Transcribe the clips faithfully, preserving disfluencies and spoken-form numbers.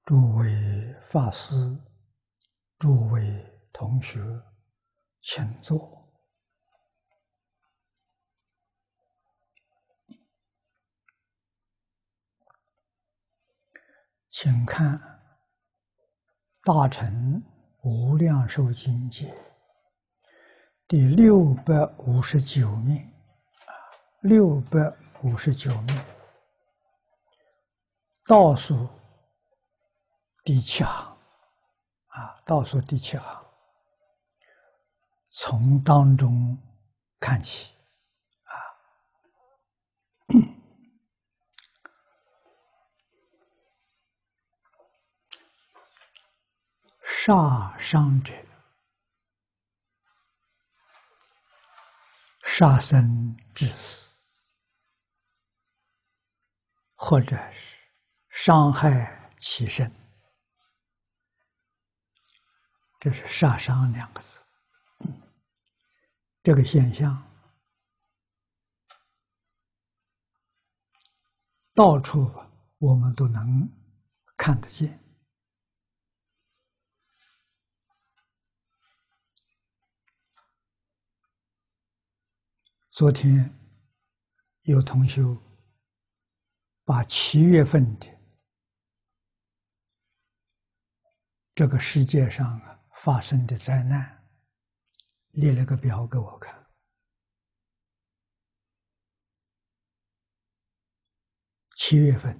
诸位法师、诸位同学，请坐。请看《大乘无量寿经解》第六百五十九面，啊，六百五十九面，倒数第七行，啊，倒数第七行，从当中看起，啊，杀伤者，杀生致死，或者是伤害其身，这是杀伤两个字。这个现象到处我们都能看得见。昨天有同学把七月份的这个世界上啊发生的灾难列了个表给我看。七月份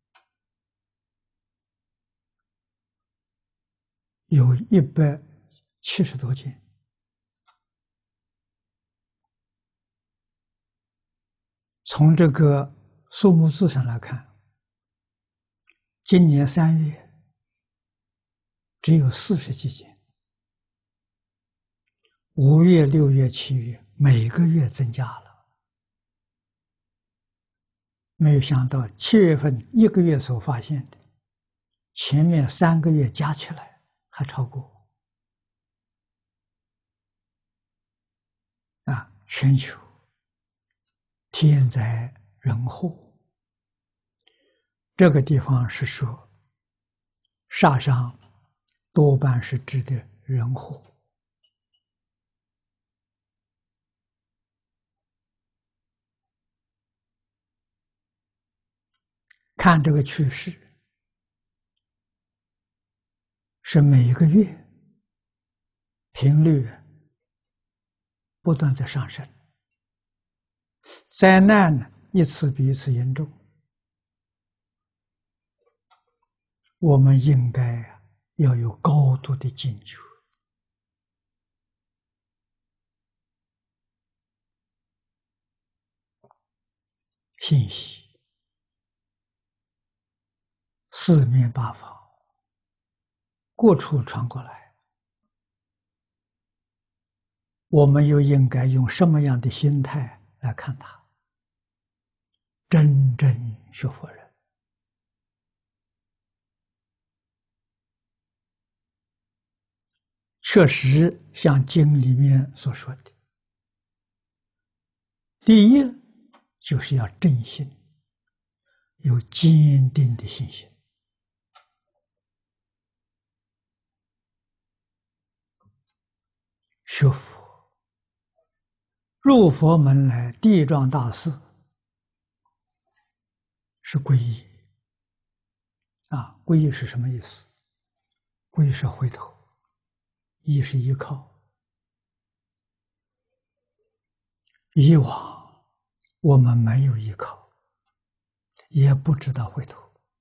有一百七十多件。从这个数目字上来看，今年三月只有四十几件，五月、六月、七月每个月增加了。没有想到七月份一个月所发现的，前面三个月加起来还超过。啊，全球天灾人祸，这个地方是说杀伤多半是指的人祸。看这个趋势，是每个月频率不断在上升，灾难呢一次比一次严重。我们应该要有高度的警觉。信息四面八方，各处传过来，我们又应该用什么样的心态来看它？真正学佛人确实像经里面所说的，第一就是要正信，有坚定的信心。学佛入佛门来，地藏大士是皈依啊，皈依是什么意思？皈依是回头，依是依靠。以往我们没有依靠，也不知道回头，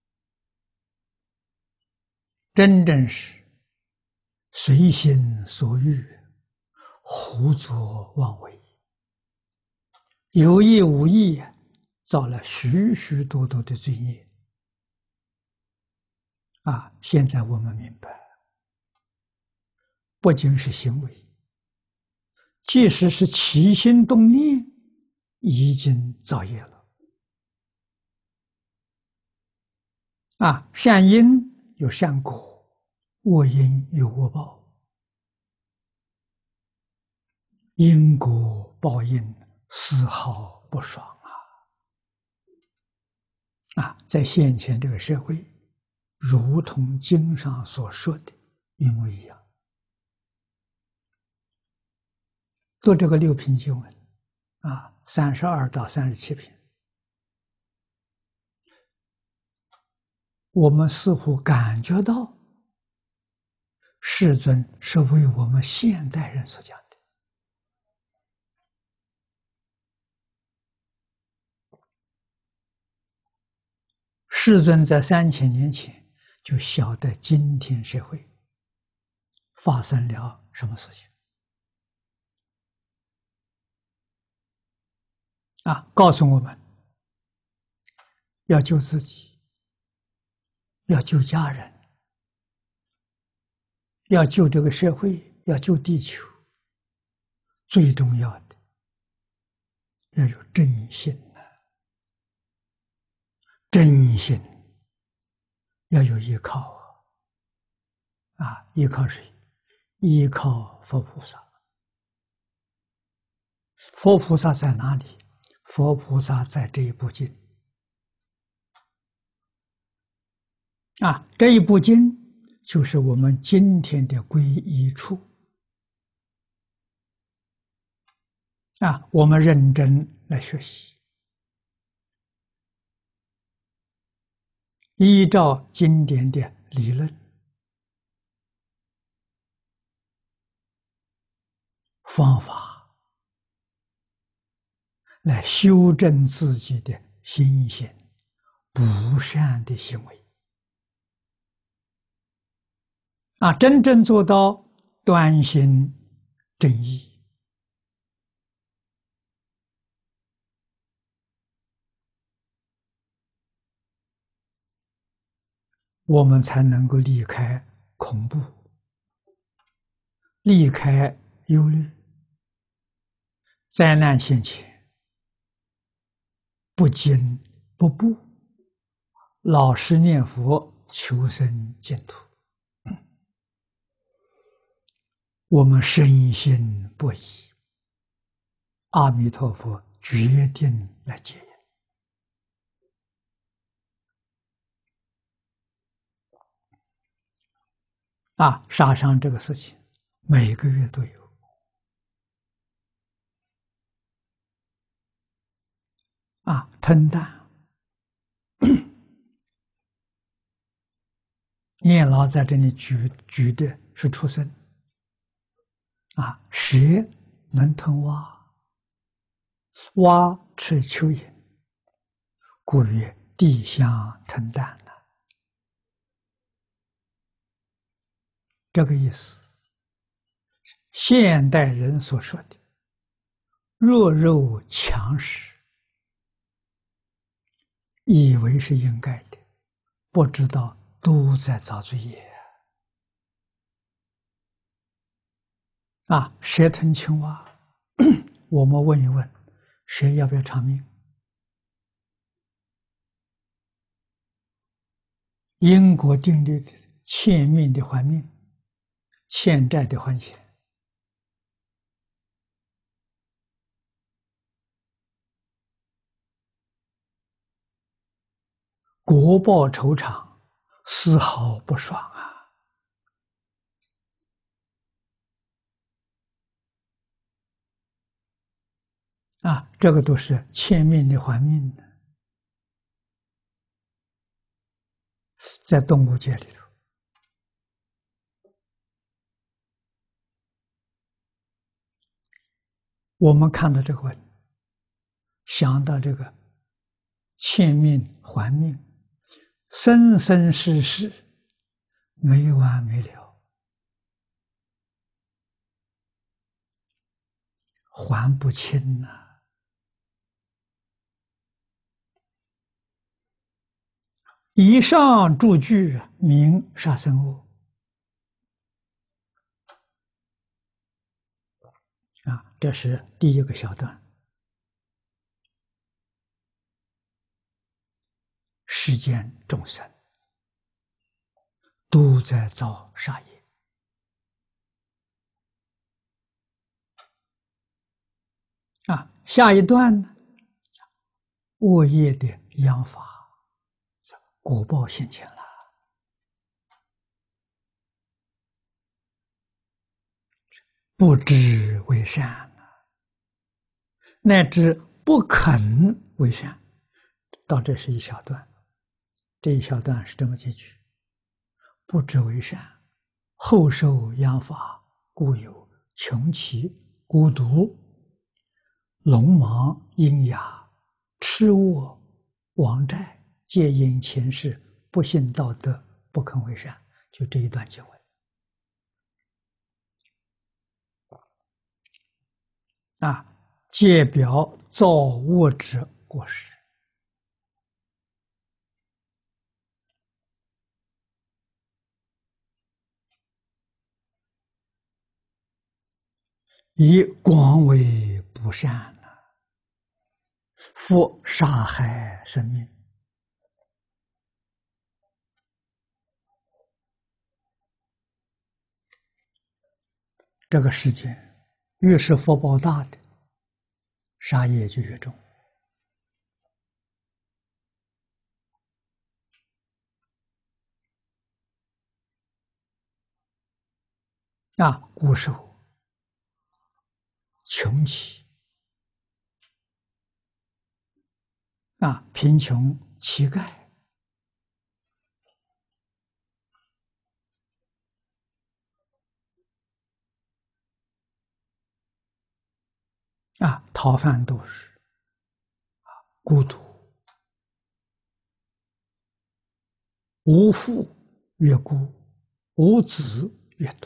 真正是随心所欲，胡作妄为，有意无意造了许许多多的罪孽。啊，现在我们明白，不仅是行为，即使是起心动念，已经造业了。啊，善因有善果，恶因有恶报，因果报应丝毫不爽啊！啊，在现前这个社会， 如同经上所说的一模一样。读这个六品经文啊，三十二到三十七品，我们似乎感觉到世尊是为我们现代人所讲的。世尊在三千年前就晓得今天社会发生了什么事情啊，告诉我们要救自己，要救家人，要救这个社会，要救地球。最重要的要有正信呐，正信要有依靠啊！啊，依靠谁？依靠佛菩萨。佛菩萨在哪里？佛菩萨在这一部经啊，这一部经就是我们今天的皈依处啊，我们认真来学习，依照经典的理论方法来修正自己的心性不善的行为啊，真正做到端心正义，我们才能够离开恐怖，离开忧虑。灾难现前，不惊不怖，老实念佛，求生净土。我们深信不疑，阿弥陀佛决定来接引。啊，杀伤这个事情，每个月都有。啊，吞啖，念老在这里举举的是畜生。啊，蛇能吞蛙，蛙吃蚯蚓，故曰地香吞啖呢。这个意思，现代人所说的弱肉强食，以为是应该的，不知道都在造罪业啊！蛇吞青蛙，我们问一问，谁要不要偿命？因果定律的，欠命的还命，欠债的还钱。国报酬偿，丝毫不爽啊！啊，这个都是欠命的还命的，在动物界里头，我们看到这个问题，想到这个欠命还命，生生世世没完没了，还不清呐、啊！以上诸句名杀生恶啊，这是第一个小段。世间众生都在造杀业啊，下一段呢，恶业的殃罚，果报现前了不知为善，乃至不肯为善。到这是一小段，这一小段是这么几句：不知为善，后受殃罚，故有穷奇、孤独、聋盲、喑哑、痴卧、亡债，皆因前世不信道德，不肯为善。就这一段经文啊，皆表造恶之过失。以广为不善，复杀害生命。这个世界越是福报大的，杀业就越重。啊，孤守、穷奇啊，贫穷、乞丐啊，逃犯都是啊，孤独、无父越孤，无子越独，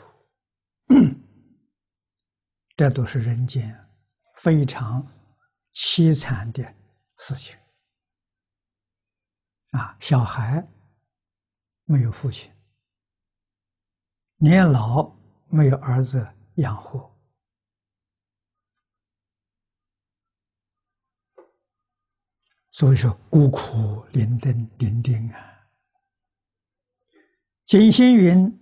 这都是人间非常凄惨的事情啊！小孩没有父亲，年老没有儿子养活，所以说孤苦伶仃伶仃啊。经行云：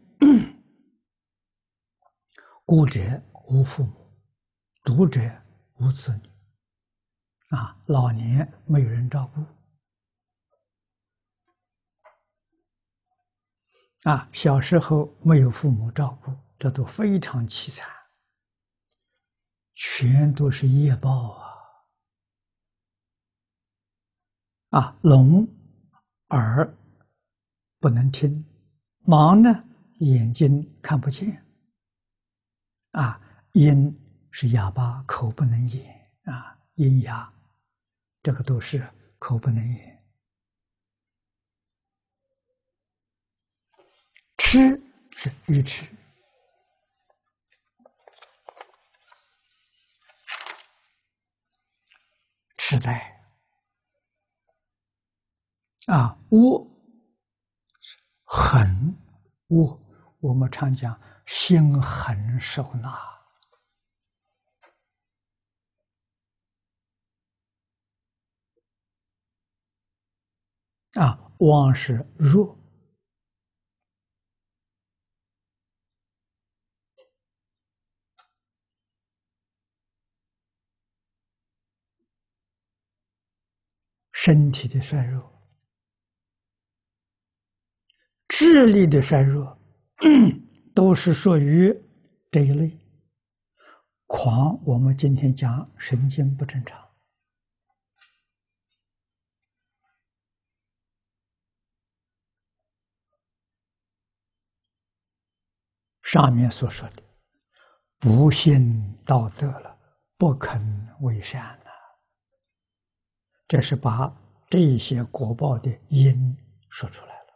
孤者无父母，独者无子女。啊，老年没有人照顾，啊，小时候没有父母照顾，这都非常凄惨，全都是业报啊！啊，聋耳不能听，盲呢眼睛看不见，啊，喑是哑巴，口不能言，啊，喑哑，这个都是口不能言。痴是愚痴，痴呆。啊，恶狠恶，我们常讲心狠手辣。啊，妄是弱，身体的衰弱，智力的衰弱，都是属于这一类。狂，我们今天讲神经不正常。上面所说的不信道德了，不肯为善了，这是把这些果报的因说出来了。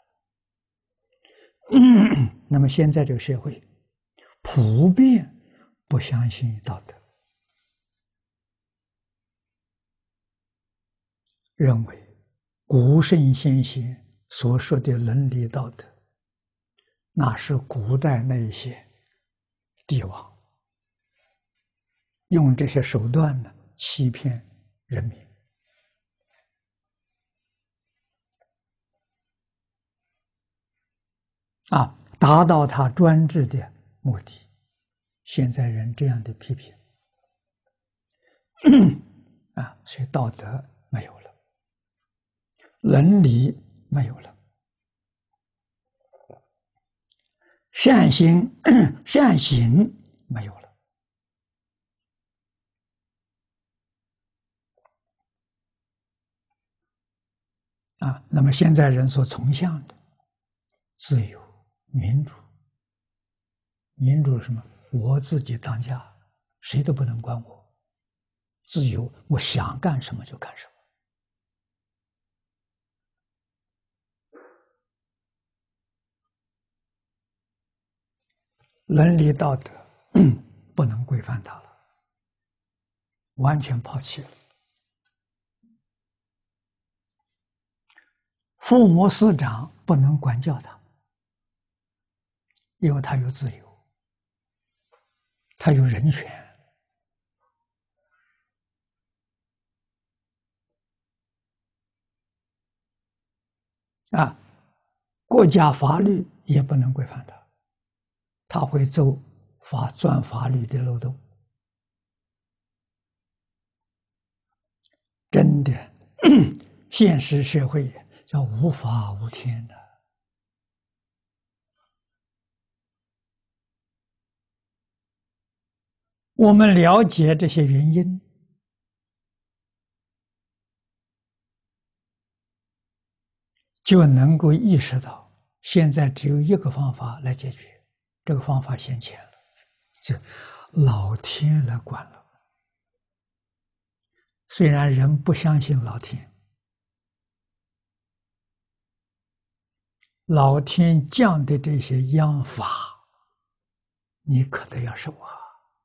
那么现在这个社会普遍不相信道德，认为古圣先贤所说的伦理道德，那是古代那一些帝王用这些手段呢欺骗人民，啊，达到他专制的目的。现在人这样的批评，啊，所以道德没有了，伦理没有了，善行善行没有了， 啊。那么现在人所崇尚的自由、民主，民主是什么？我自己当家，谁都不能管我。自由，我想干什么就干什么。伦理道德不能规范它了，完全抛弃了。父母师长不能管教他，因为他有自由，他有人权。啊，国家法律也不能规范他，他会走法钻法律的漏洞。真的，现实社会叫无法无天的。我们了解这些原因，就能够意识到，现在只有一个方法来解决，这个方法先前了，就老天来管了。虽然人不相信老天，老天降的这些央法，你可得要受啊！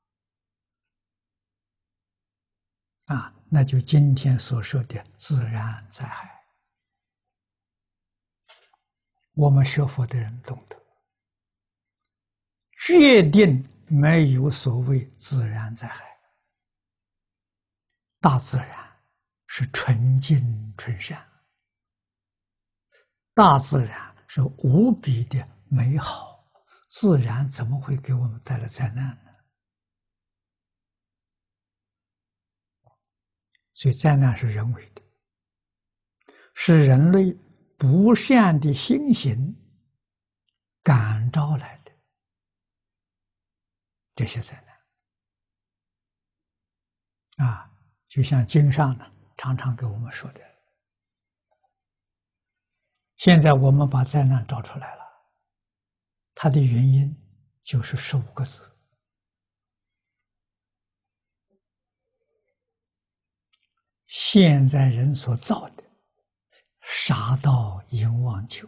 啊，那就今天所说的自然灾害，我们学佛的人懂得，决定没有所谓自然灾害。大自然是纯净纯善，大自然是无比的美好，自然怎么会给我们带来灾难呢？所以灾难是人为的，是人类不善的心行感召来的这些灾难啊，就像经上呢常常给我们说的，现在我们把灾难找出来了，它的原因就是十五个字：现在人所造的杀盗淫妄酒，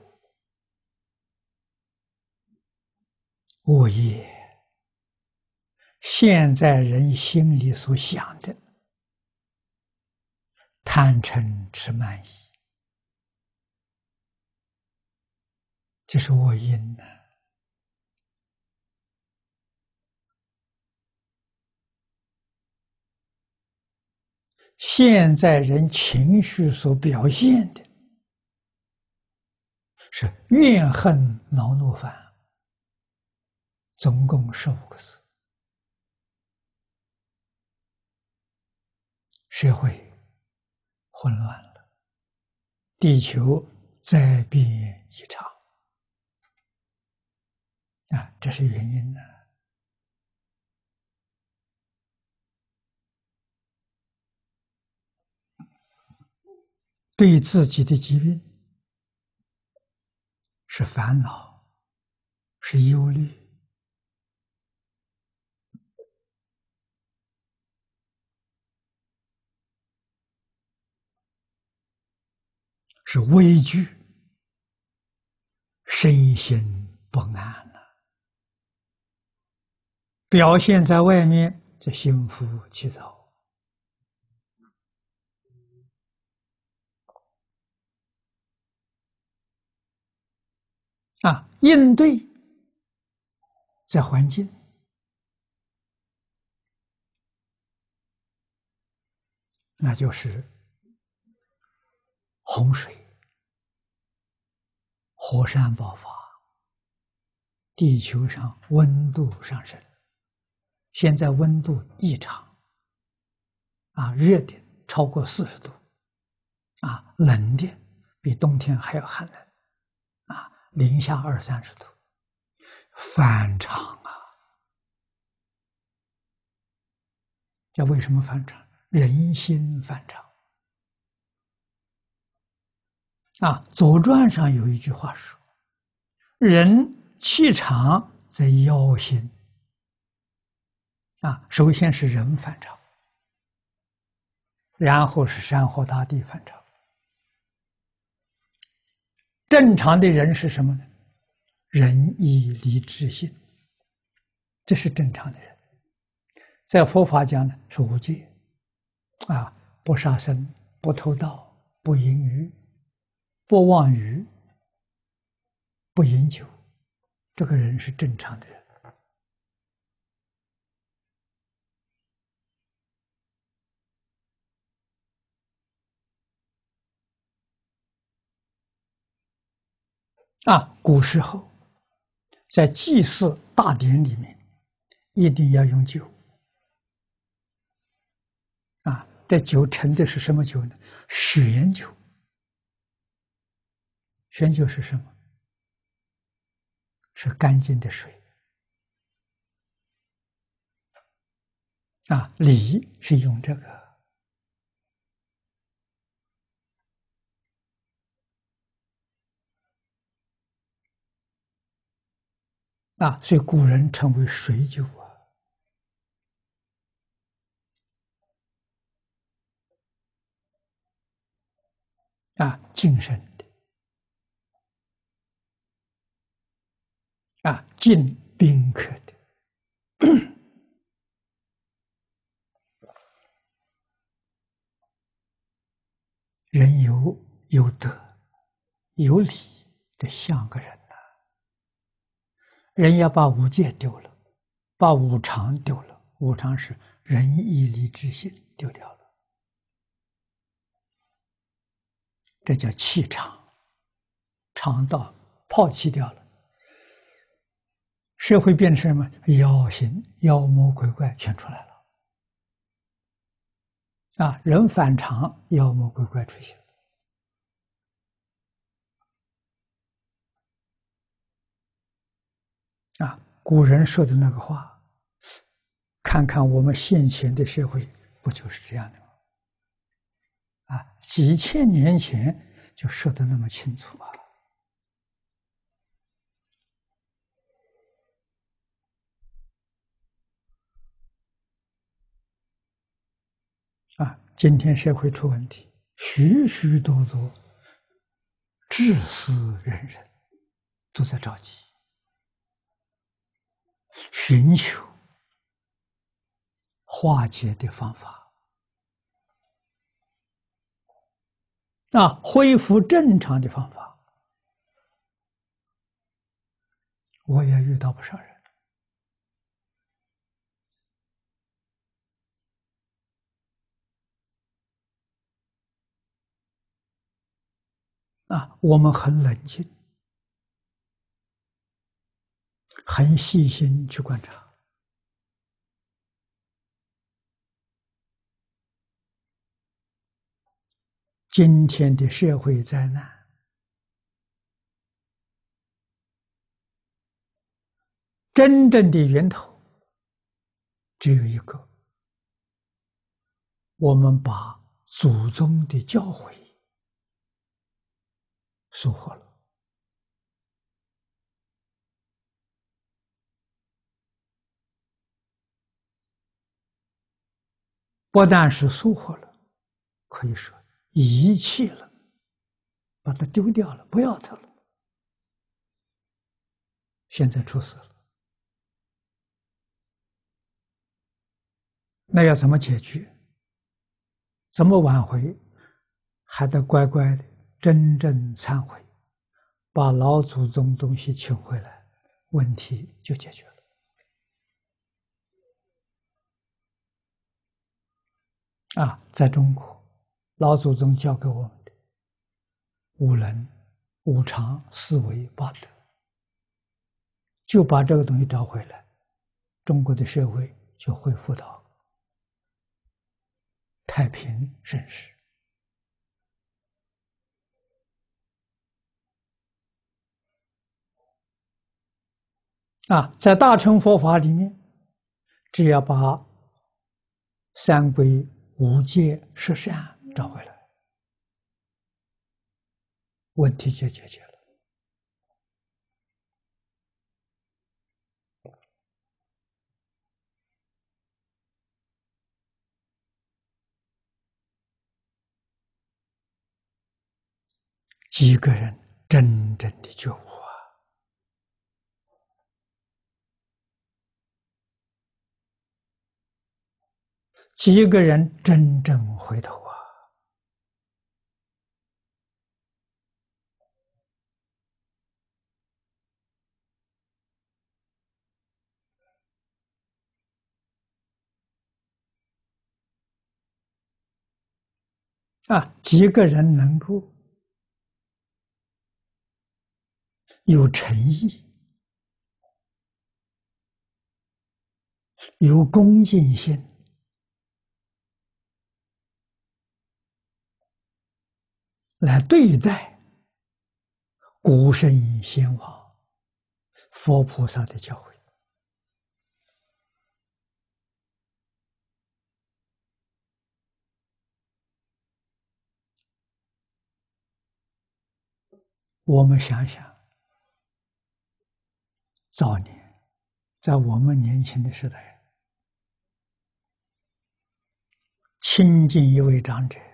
恶业。现在人心里所想的贪嗔痴慢疑，这是恶因呢。现在人情绪所表现的是怨恨恼怒烦，总共十五个字。社会混乱了，地球灾变异常啊，这是原因呢。对自己的疾病是烦恼，是忧虑，是畏惧，身心不安了，表现在外面，这心浮气躁啊，应对在环境，那就是洪水、火山爆发，地球上温度上升，现在温度异常，啊，热的超过四十度，啊，冷的比冬天还要寒冷，啊，零下二三十度，反常啊！这为什么反常？人心反常啊，《左传》上有一句话说：人气场在腰心。啊，首先是人反常，然后是山河大地反常。正常的人是什么呢？仁义礼智信，这是正常的人。在佛法讲呢，是五戒，啊，不杀生，不偷盗，不淫欲，不妄语，不饮酒，这个人是正常的人。啊，古时候在祭祀大典里面，一定要用酒。啊，这酒盛的是什么酒呢？玄酒。玄酒是什么？是干净的水。啊，礼是用这个。啊，所以古人称为水酒啊。啊，净身的。啊，敬宾客的。人有有德有礼的像个人呐、啊。人要把五戒丢了，把五常丢了。五常是仁义礼智信丢掉了，这叫气场，肠道抛弃掉了，社会变成什么？妖形、妖魔鬼怪全出来了。啊，人反常，妖魔鬼怪出现。啊，古人说的那个话，看看我们现前的社会，不就是这样的吗？啊，几千年前就说的那么清楚啊！啊，今天社会出问题，许许多多至死人人都在着急，寻求化解的方法，啊，恢复正常的方法。我也遇到不少人，啊，我们很冷静，很细心去观察。今天的社会灾难，真正的源头只有一个：我们把祖宗的教诲疏忽了。不但是疏忽了，可以说遗弃了，把它丢掉了，不要它了。现在出事了，那要怎么解决？怎么挽回？还得乖乖的真正忏悔，把老祖宗东西请回来，问题就解决了。啊，在中国，老祖宗教给我们的五伦、五常、四维、八德，就把这个东西找回来，中国的社会就恢复到太平盛世。啊，在大乘佛法里面，只要把三规、五戒、十善找回来， 问题就解决了。几个人真正的觉悟啊？几个人真正回头啊？啊，几个人能够有诚意、有恭敬心来对待古圣先王、佛菩萨的教诲？我们想想，早年在我们年轻的时代，亲近一位长者，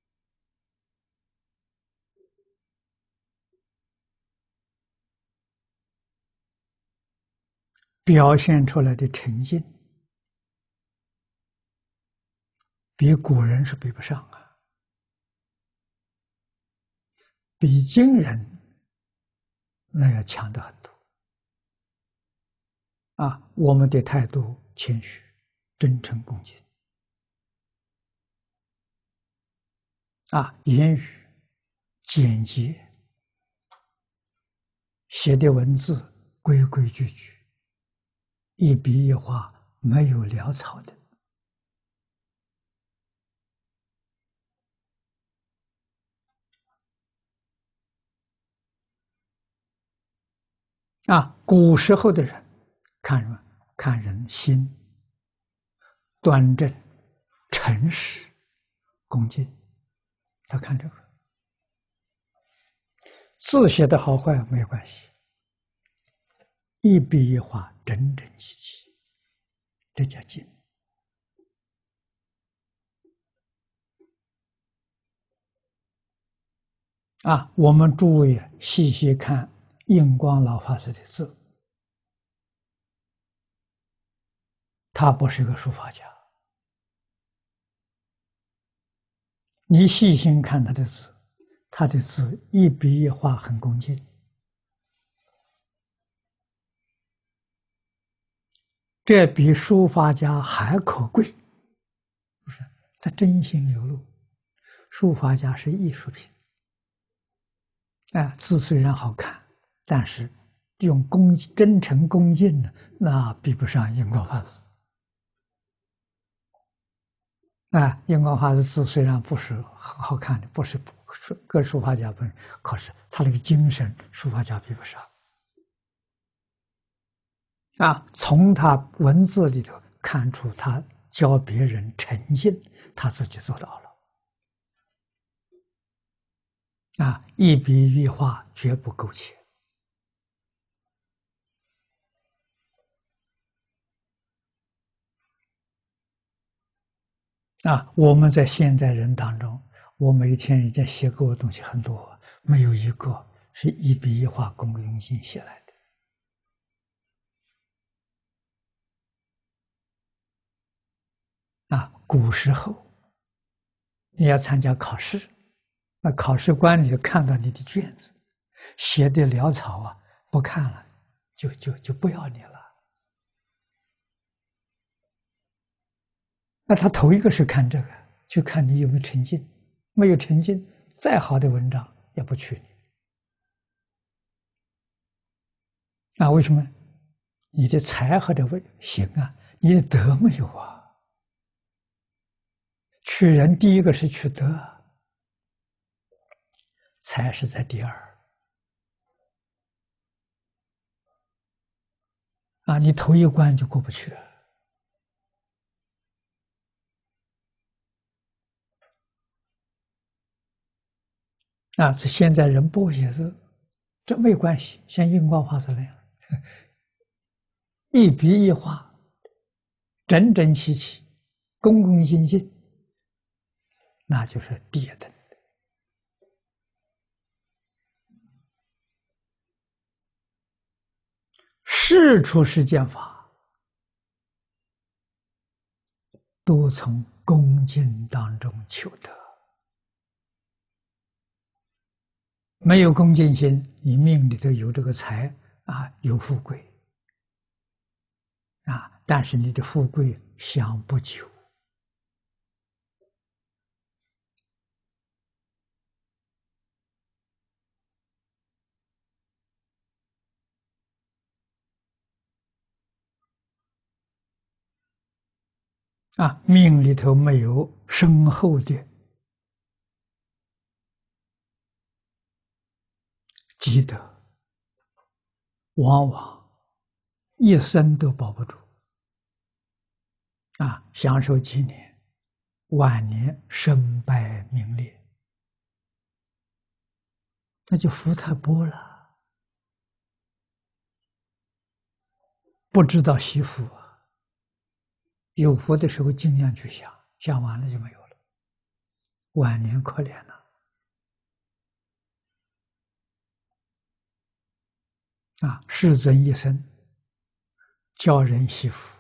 表现出来的诚信，比古人是比不上啊，比今人那要强得很多啊！我们的态度谦虚、真诚、恭敬啊，言语简洁，写的文字规规矩矩，一笔一画没有潦草的啊。古时候的人看什么？看人心端正、诚实、恭敬，他看这个。字写的好坏没有关系，一笔一画整整齐齐，这叫敬啊！我们诸位细细看印光老法师的字，他不是个书法家。你细心看他的字，他的字一笔一画很恭敬，这比书法家还可贵。不是，他真心流露。书法家是艺术品，哎，字虽然好看，但是用恭真诚恭敬呢，那比不上印光法师。啊，印光法师字虽然不是很好看的，不是跟书法家不，可是他那个精神，书法家比不上。啊，从他文字里头看出他教别人诚信，他自己做到了。啊，一笔一画绝不苟且。啊，我们在现代人当中，我每天已经写过的东西很多，没有一个是一笔一画恭恭敬敬写来的。啊，古时候你要参加考试，那考试官里看到你的卷子写的潦草啊，不看了，就就就不要你了。那他头一个是看这个，就看你有没有诚信，没有诚信，再好的文章也不取你。啊，为什么？你的才和的为行啊，你的德没有啊？取人第一个是取德，才是在第二。啊，你头一关就过不去了。 啊，这现在人不会写字，这没关系，像印光画出来了，一笔一画，整整齐齐，恭恭敬敬，那就是第一等。世出世间法，都从恭敬当中求得。没有恭敬心，你命里头有这个财啊，有富贵啊，但是你的富贵享不久啊，命里头没有深厚的积德，往往一生都保不住啊，享受几年，晚年身败名裂，那就福太薄了，不知道惜福啊。有福的时候尽量去享，享完了就没有了，晚年可怜了啊！世尊一生教人惜福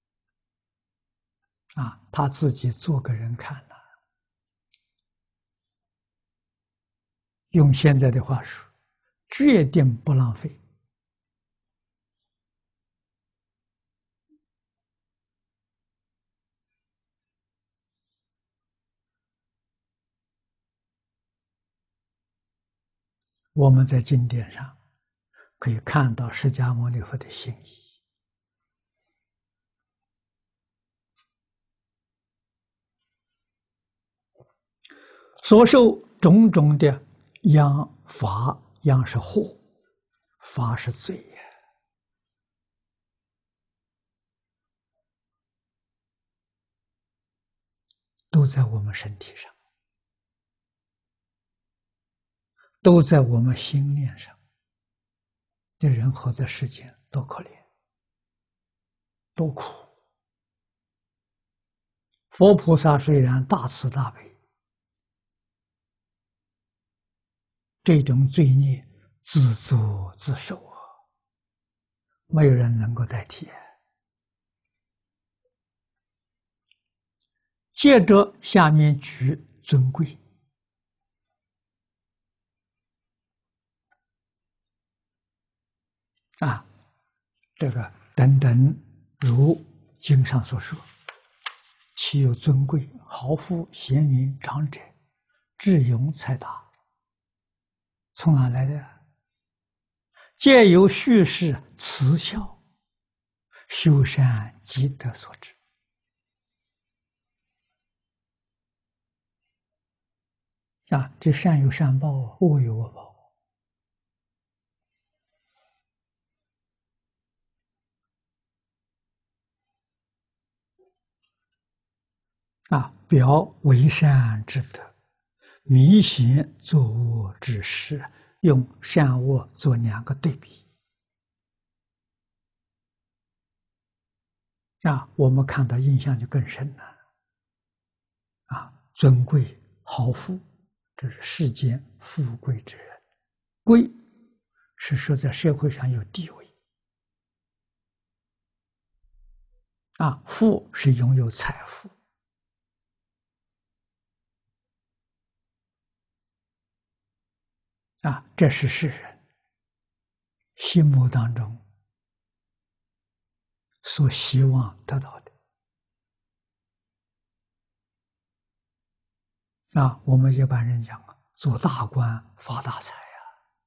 啊，他自己做给人看了。用现在的话说，决定不浪费。我们在经典上可以看到释迦牟尼佛的心意，所受种种的殃罚，殃是祸，罚是罪呀，都在我们身体上，都在我们心念上。这人活在世间多可怜，多苦。佛菩萨虽然大慈大悲，这种罪孽自作自受啊，没有人能够代替。接着下面举尊贵啊，这个等等如经上所说，其有尊贵、豪富、贤明、长者、智勇、才达，从哪来的？皆由叙事慈孝、修善积德所致。啊，这善有善报，恶有恶报。啊，表为善之德，明显作恶之事，用善恶做两个对比。啊，我们看到印象就更深了。啊，尊贵豪富，这是世间富贵之人；贵是说在社会上有地位。啊，富是拥有财富。啊，这是世人心目当中所希望得到的。啊，我们一般人讲啊，做大官发大财呀。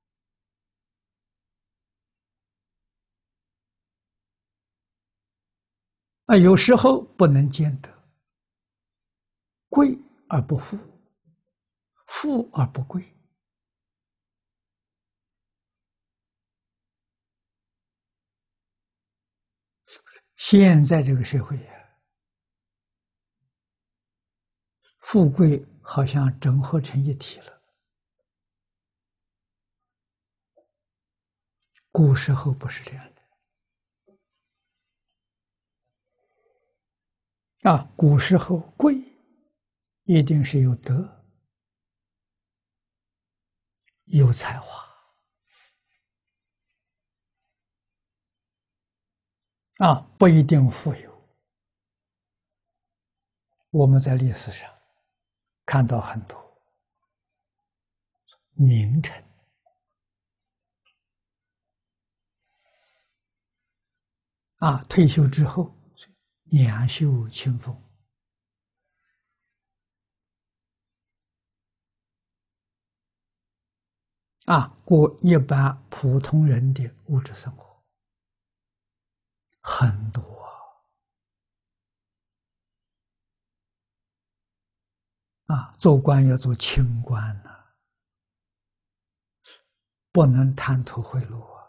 啊，有时候不能兼得，贵而不富，富而不贵。现在这个社会呀，啊，富贵好像整合成一体了。啊，富贵是拥有财富。啊， 古时候不是这样的啊，古时候贵一定是有德、有才华啊，不一定富有。我们在历史上看到很多名臣啊，退休之后两袖清风啊，过一般普通人的物质生活，很多啊，做官要做清官呐、啊，不能贪图贿赂啊。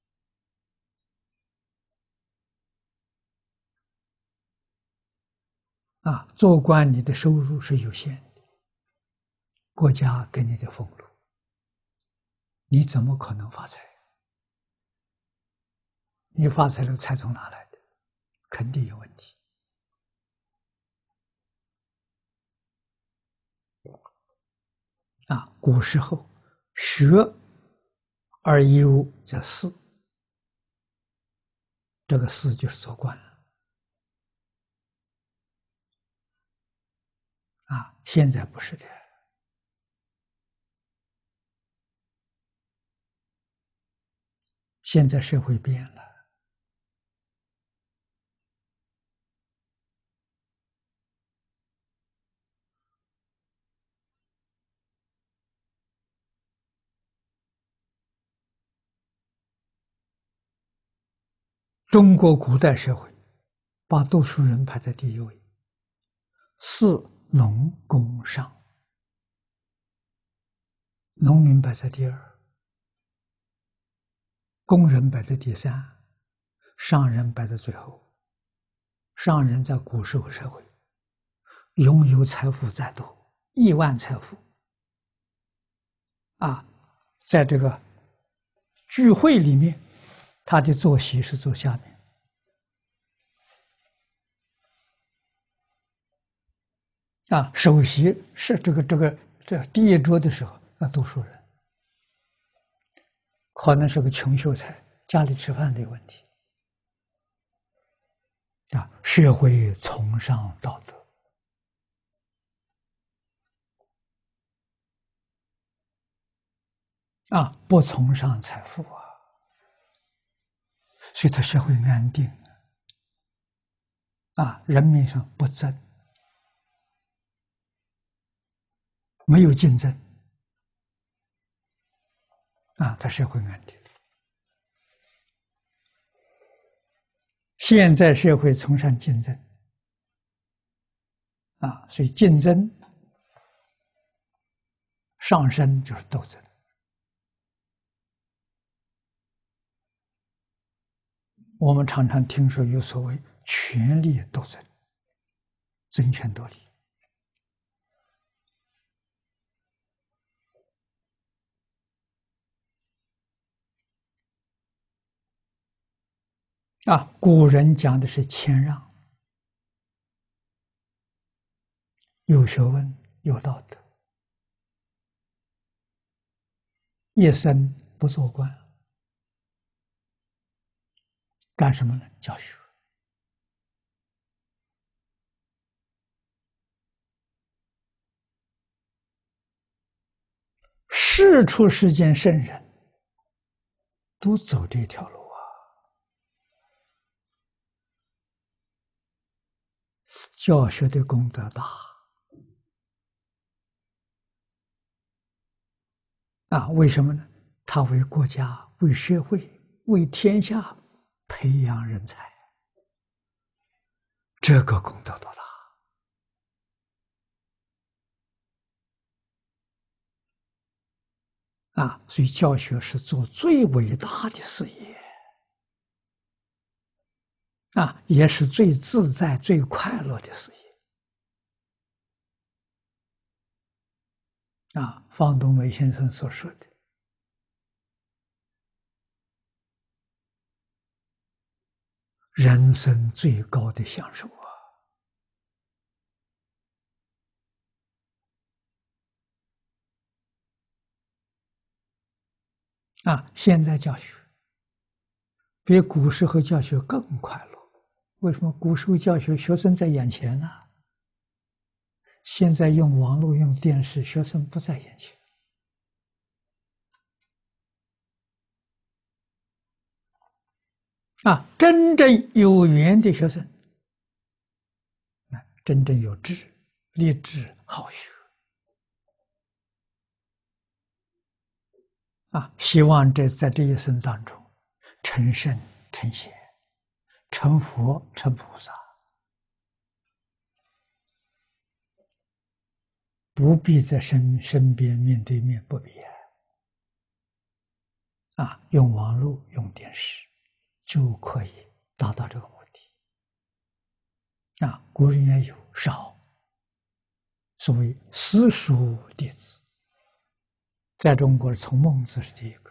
啊，做官你的收入是有限的，国家给你的俸禄，你怎么可能发财？你发财了，财从哪来的？肯定有问题。啊，古时候学而优则仕，这个仕就是做官了。啊，现在不是的，现在社会变了。中国古代社会把读书人排在第一位，士农工商，农民摆在第二，工人摆在第三，商人摆在最后。商人在古时候社会拥有财富再多，亿万财富啊，在这个聚会里面，他的坐席是坐下面啊，首席是这个这个这第一桌的时候，那读书人可能是个穷秀才，家里吃饭的问题啊，社会崇尚道德啊，不崇尚财富啊，所以他社会安定啊，人民上不争，没有竞争啊，他社会安定。现在社会崇尚竞争啊，所以竞争上升就是斗争。我们常常听说有所谓权力斗争，争权夺利啊。古人讲的是谦让，有学问，有道德，一生不做官，干什么呢？教学。世出世间圣人，都走这条路啊。教学的功德大啊！为什么呢？他为国家、为社会、为天下培养人才，这个功德多大啊！所以教学是做最伟大的事业啊，也是最自在、最快乐的事业啊。方东梅先生所说的人生最高的享受啊！啊，现在教学比古时候教学更快乐。为什么？古时候教学，学生在眼前呢、啊？现在用网络、用电视，学生不在眼前。啊，真正有缘的学生，真正有志、立志好学，啊，希望这在这一生当中成圣、成贤、成佛、成菩萨，不必在身身边面对面，不必啊，用网络、用电视就可以达到这个目的。啊，古人也有少，所谓私塾弟子，在中国从孟子是第一个。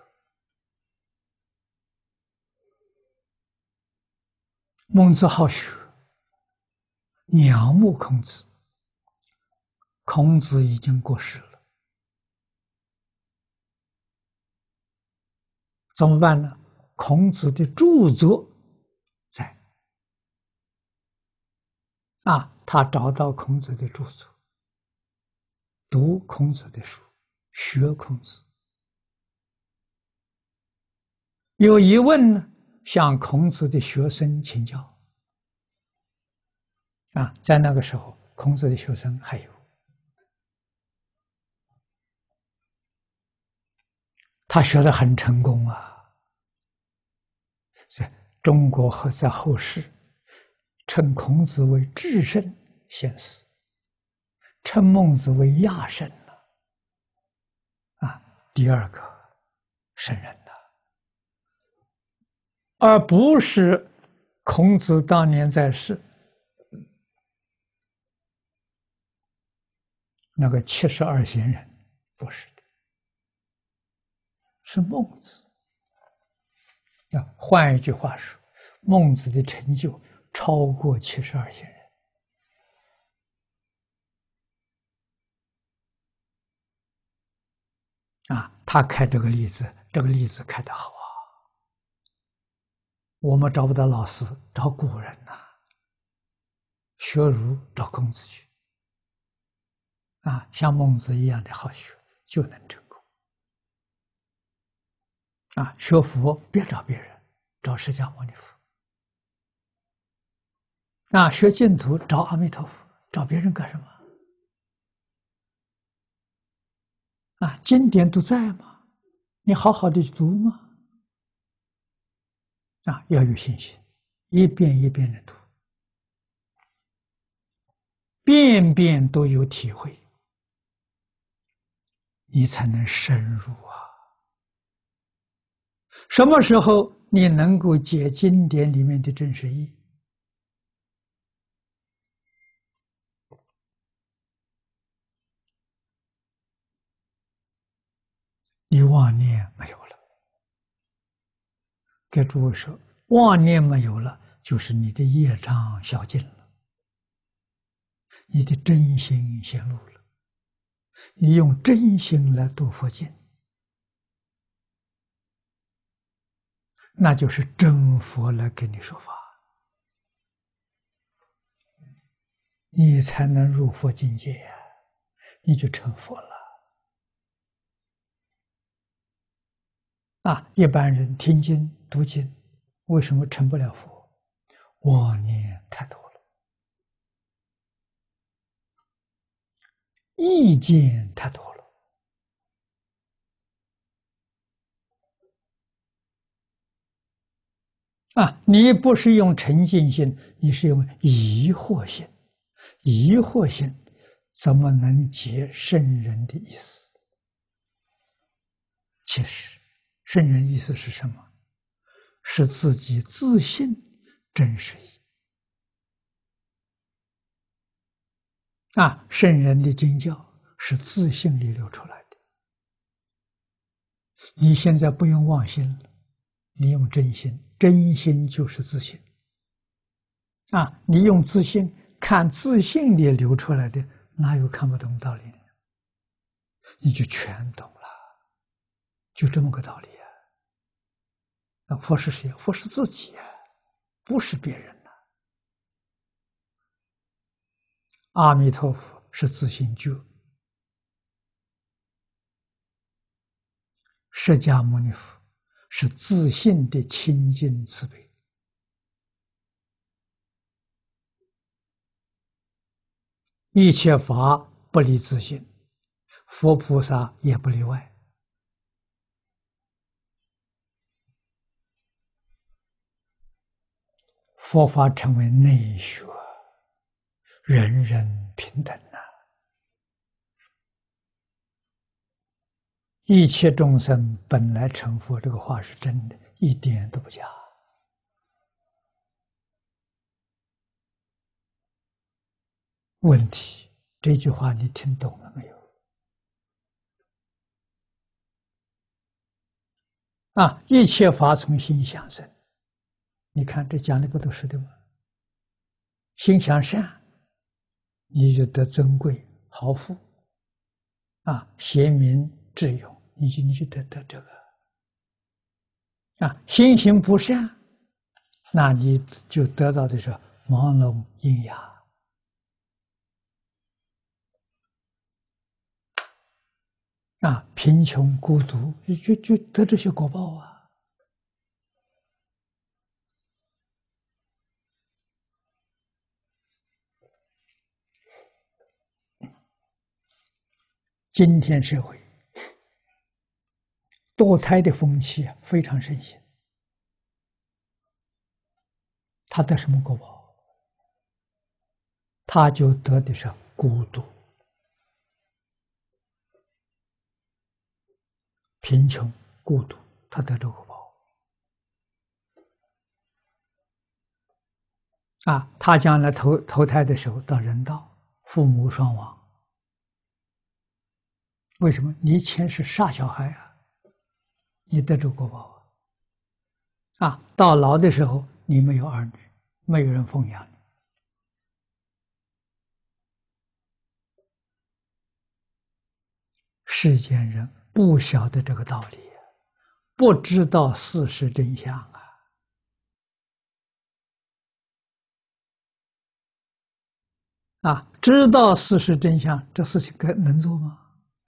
孟子好学，仰慕孔子。孔子已经过世了，怎么办呢？孔子的著作在啊，他找到孔子的著作，读孔子的书，学孔子。有疑问呢，向孔子的学生请教。啊，在那个时候，孔子的学生还有，他学得很成功啊。所以中国和在后世称孔子为至圣先师，称孟子为亚圣了，啊，第二个圣人了，而不是孔子当年在世那个七十二贤人，不是的，是孟子。啊，换一句话说，孟子的成就超过七十二贤人。啊，他开这个例子，这个例子开得好啊！我们找不到老师，找古人呐、啊，学儒找孔子去。啊，像孟子一样的好学，就能成功。啊，学佛别找别人，找释迦牟尼佛。啊，学净土找阿弥陀佛，找别人干什么？啊，经典都在吗？你好好的去读吗？啊，要有信心，一遍一遍的读，遍遍都有体会，你才能深入啊。什么时候你能够解经典里面的真实义？你妄念没有了。给诸位说，妄念没有了，就是你的业障消尽了，你的真心显露了，你用真心来读佛经，那就是真佛来给你说法，你才能入佛境界呀、啊，你就成佛了。啊，一般人听经读经，为什么成不了佛？妄念太多了，意见太多了。啊，你不是用诚信心，你是用疑惑心，疑惑心怎么能解圣人的意思？其实，圣人意思是什么？是自己自信真实义。啊，圣人的经教是自信里流出来的。你现在不用妄心了，你用真心，真心就是自信。 啊，你用自信看自信里流出来的，哪有看不懂道理呢？你就全懂了，就这么个道理啊！那佛是谁？佛是自己啊，不是别人呐、阿弥陀佛是自性觉，释迦牟尼佛是自性的清净慈悲。一切法不离自性，佛菩萨也不例外。佛法成为内学，人人平等呐、一切众生本来成佛，这个话是真的，一点都不假。问题，这句话你听懂了没有？啊，一切法从心想生。你看这讲的不都是的吗？心想善，你就得尊贵豪富，啊，贤明智勇，你就你就得得这个。啊，心行不善，那你就得到的是盲聋喑哑。啊，贫穷孤独，就就得这些果报啊！今天社会堕胎的风气啊非常盛行，他得什么果报？他就得的是孤独、贫穷、孤独，他得这个果报。啊，他将来投投胎的时候到人道，父母双亡。为什么？你以前是傻小孩啊，你得这个果报啊！啊，到老的时候你没有儿女，没有人奉养你。世间人不晓得这个道理，不知道事实真相啊！啊，知道事实真相，这事情该能做吗？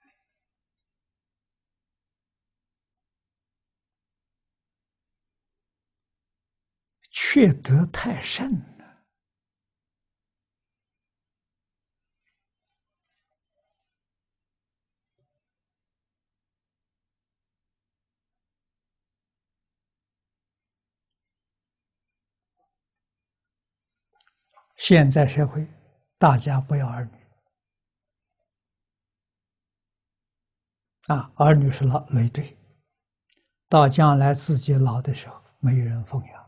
缺德太甚了。现在社会，大家不要儿女啊，儿女是老累赘，到将来自己老的时候，没有人奉养。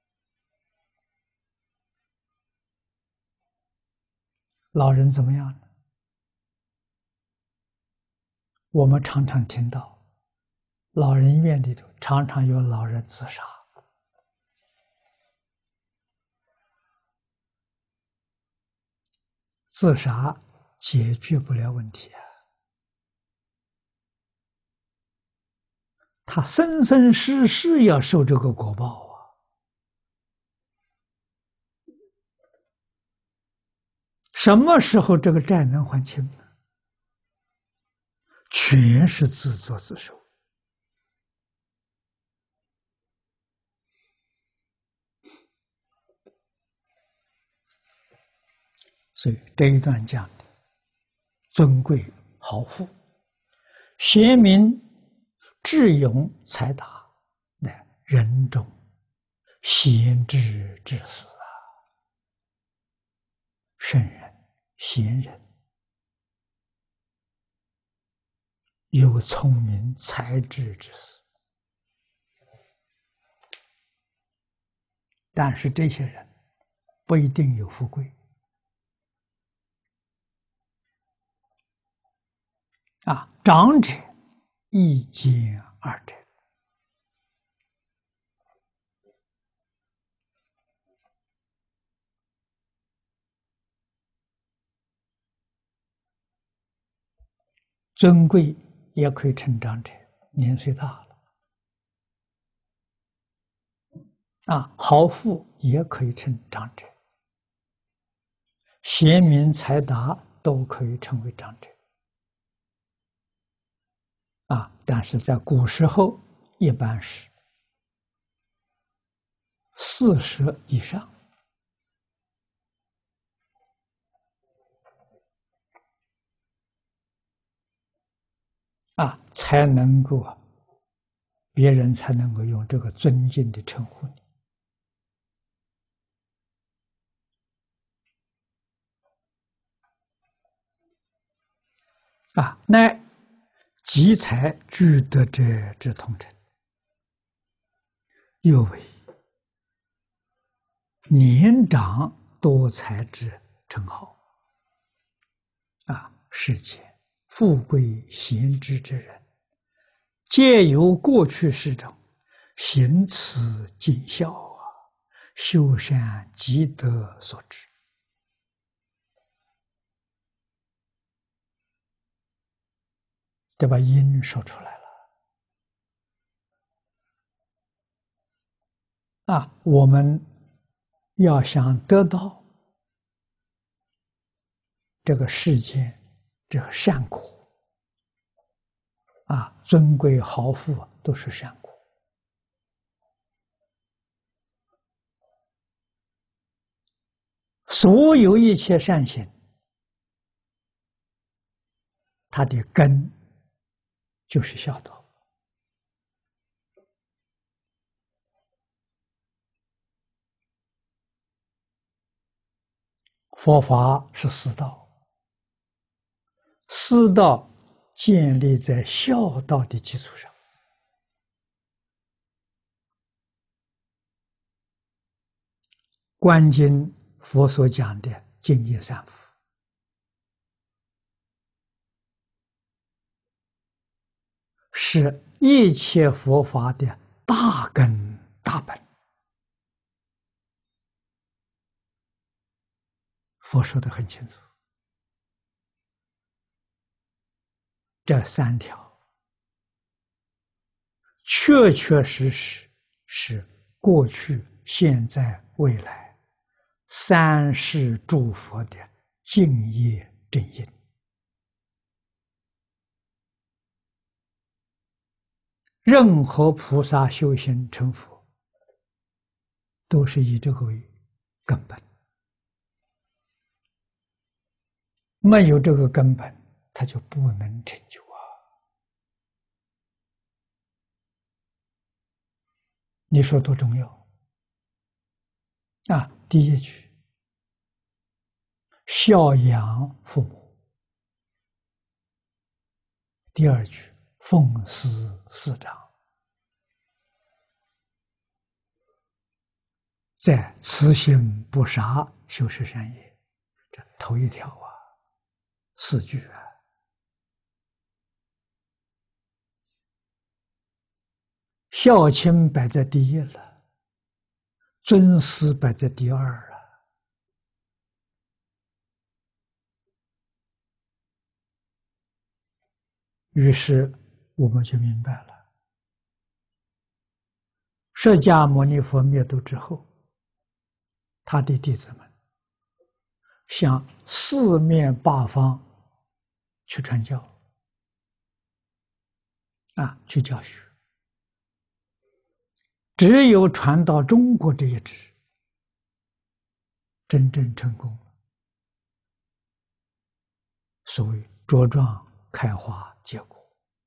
老人怎么样呢？我们常常听到，老人院里头常常有老人自杀。自杀解决不了问题啊！他生生世世要受这个果报啊！什么时候这个债能还清呢？全是自作自受。所以这一段讲的尊贵豪富、贤明智勇才达，乃人中贤智之士啊，圣人、贤人，有聪明才智之士。但是这些人不一定有富贵啊，长者一兼二者。 尊贵也可以称长者，年岁大了。啊，豪富也可以称长者，贤明才达都可以称为长者。啊，但是在古时候一般是四十以上。啊，才能够啊，别人才能够用这个尊敬的称呼你。啊，乃集才具德者之通称，又为年长多才之称号。啊，世间富贵贤知之人，皆由过去世中行此尽孝啊，修善积德所致。得把因说出来了。啊，我们要想得到这个世间这个善果，啊，尊贵豪富都是善果。所有一切善行，它的根就是孝道。佛法是四道，四道建立在孝道的基础上。观经佛所讲的净业三福，是一切佛法的大根大本。佛说得很清楚，这三条确确实实是过去、现在、未来三世诸佛的敬业正因。任何菩萨修行成佛，都是以这个为根本。没有这个根本，他就不能成就啊！你说多重要啊！第一句，孝养父母；第二句，奉事师长。在慈心不杀，修持善业，这头一条啊，四句啊。孝亲摆在第一了，尊师摆在第二了。于是我们就明白了，释迦牟尼佛灭度之后，他的弟子们向四面八方去传教，啊，去教学。只有传到中国这一支，真正成功，所谓茁壮开花结果。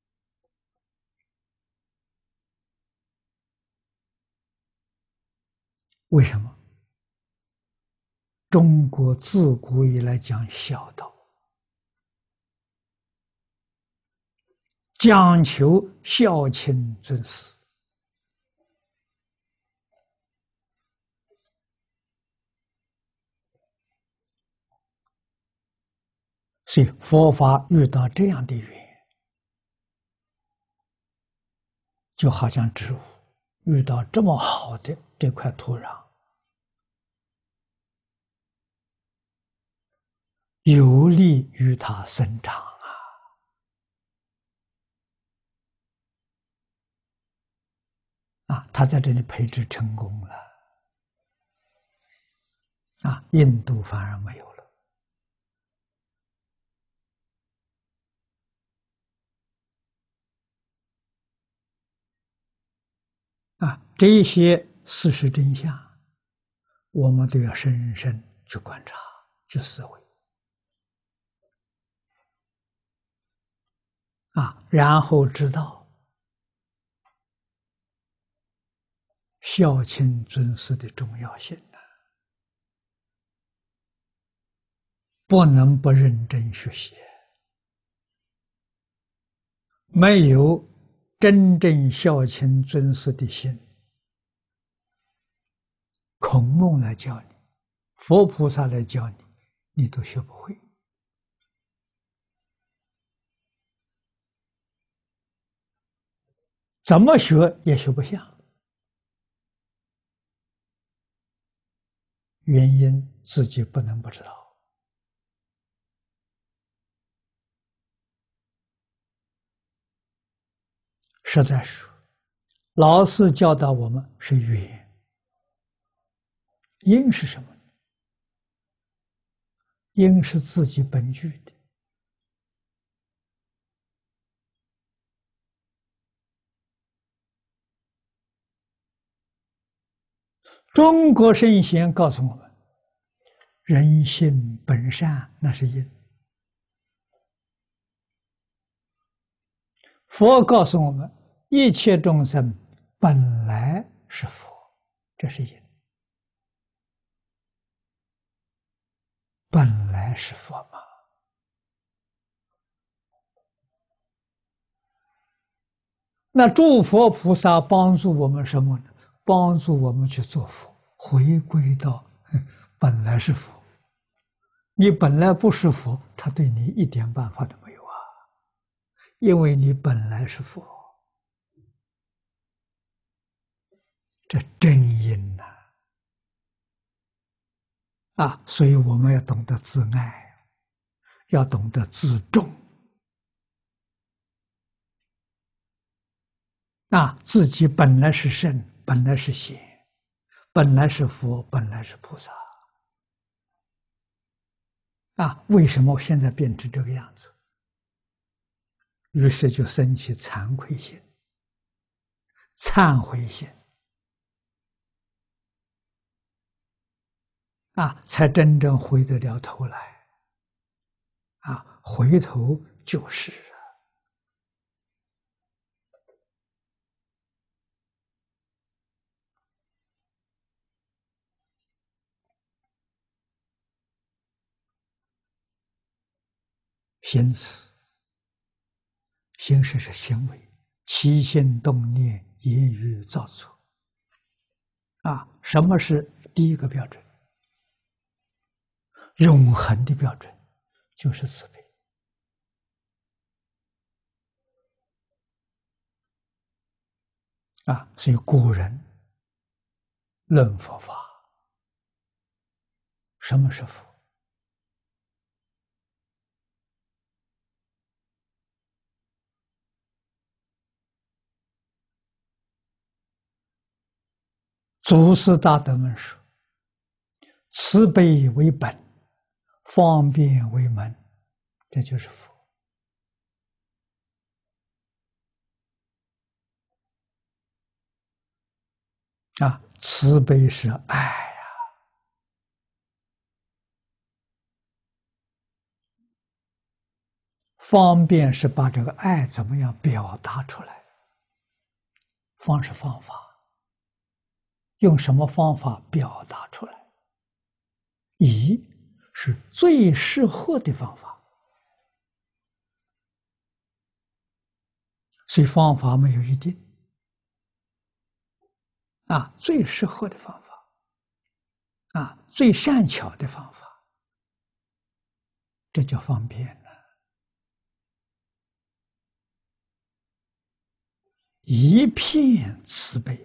为什么？中国自古以来讲孝道，讲求孝亲尊师，所以佛法遇到这样的缘，就好像植物遇到这么好的这块土壤，有利于它生长啊！ 啊，他在这里培植成功了。啊，印度反而没有了。啊，这一些事实真相，我们都要深深去观察、去思维。啊，然后知道孝亲尊师的重要性啊，不能不认真学习。没有真正孝亲尊师的心，孔孟来教你，佛菩萨来教你，你都学不会。怎么学也学不像。原因自己不能不知道。实在说，老师教导我们是缘，因是什么？因是自己本具的。中国圣贤告诉我们，人性本善，那是因。佛告诉我们，一切众生本来是佛，这是因。本来是佛嘛。那诸佛菩萨帮助我们什么呢？帮助我们去做佛，回归到本来是佛。你本来不是佛，他对你一点办法都没有啊，因为你本来是佛，这真因呐！啊，所以我们要懂得自爱，要懂得自重。啊，自己本来是圣，本来是贤，本来是佛，本来是菩萨。啊，为什么现在变成这个样子？于是就生起惭愧心、忏悔心，啊，才真正回得了头来。啊，回头就是心思。心识是行为，起心动念、言语造作。啊，什么是第一个标准？永恒的标准就是慈悲。啊，所以古人论佛法，什么是佛？祖师大德们说：“慈悲为本，方便为门。”这就是佛。啊，慈悲是爱呀、啊，方便是把这个爱怎么样表达出来。方是方法，用什么方法表达出来？以是最适合的方法，所以方法没有一定。啊，最适合的方法，啊，最善巧的方法，这叫方便呢。一片慈悲，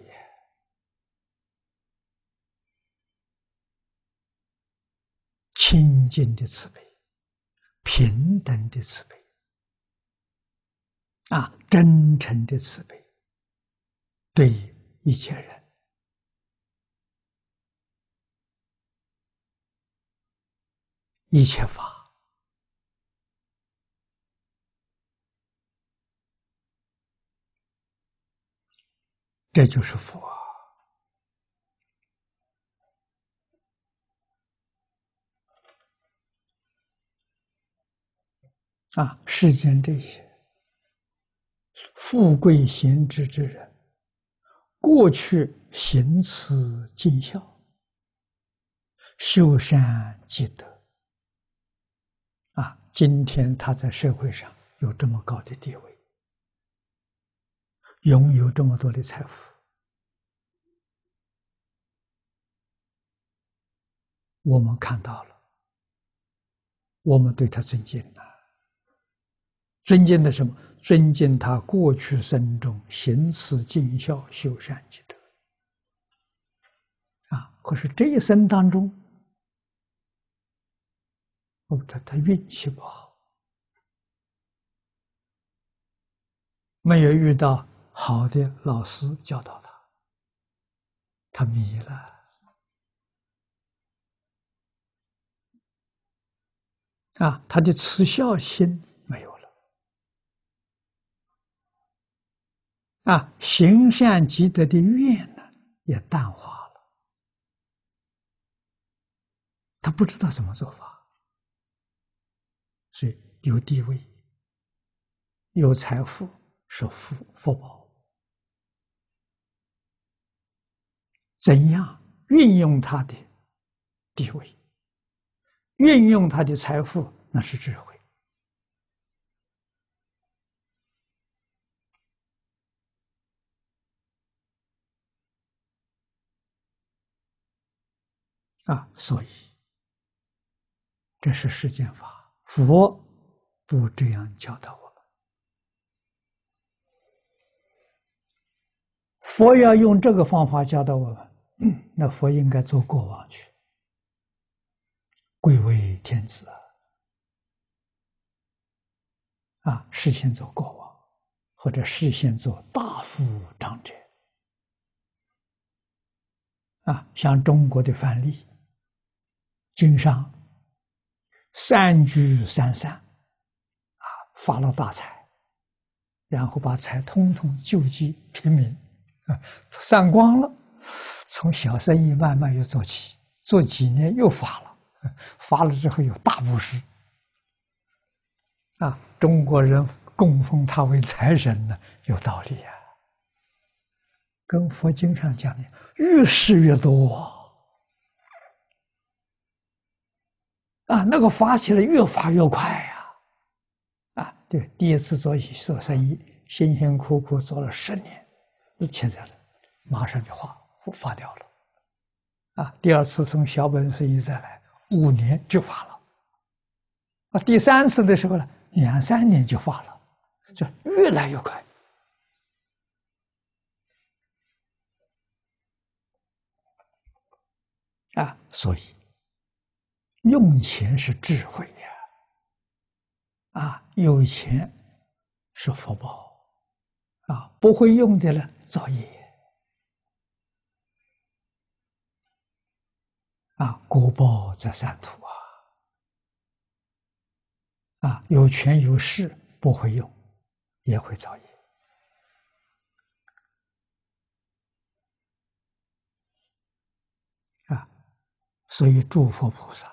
清净的慈悲，平等的慈悲，啊，真诚的慈悲，对一切人，一切法，这就是佛啊！世间这些富贵贤智之人，过去行持尽孝，修善积德啊，今天他在社会上有这么高的地位，拥有这么多的财富，我们看到了，我们对他尊敬了。尊敬的什么？尊敬他过去生中行持尽孝、修善积德啊！可是这一生当中，哦，他他运气不好，没有遇到好的老师教导他，他迷了啊！他的慈孝心没有了啊！行善积德的愿呢也淡化了，他不知道怎么做法，所以有地位、有财富是福福报，怎样运用他的地位，运用他的财富，那是智慧啊！所以这是世间法，佛不这样教导我们。佛要用这个方法教导我们，那佛应该做国王去，贵为天子啊！啊，实现做国王，或者实现做大夫长者啊，像中国的范例，经上三聚三散啊，发了大财，然后把财通通救济平民啊，散光了，从小生意慢慢又做起，做几年又发了，发了之后有大布施啊，中国人供奉他为财神呢，有道理啊，跟佛经上讲的，越施越多啊，那个发起来越发越快呀！啊，对，第一次做做生意，辛辛苦苦做了十年，现在了，马上就发发掉了。啊，第二次从小本生意再来，五年就发了。啊，第三次的时候呢，两三年就发了，就越来越快。啊，所以用钱是智慧呀！啊，有钱是福报，啊，不会用的了造业，啊，果报在三途啊！啊，有权有势不会用，也会造业。啊，所以诸佛菩萨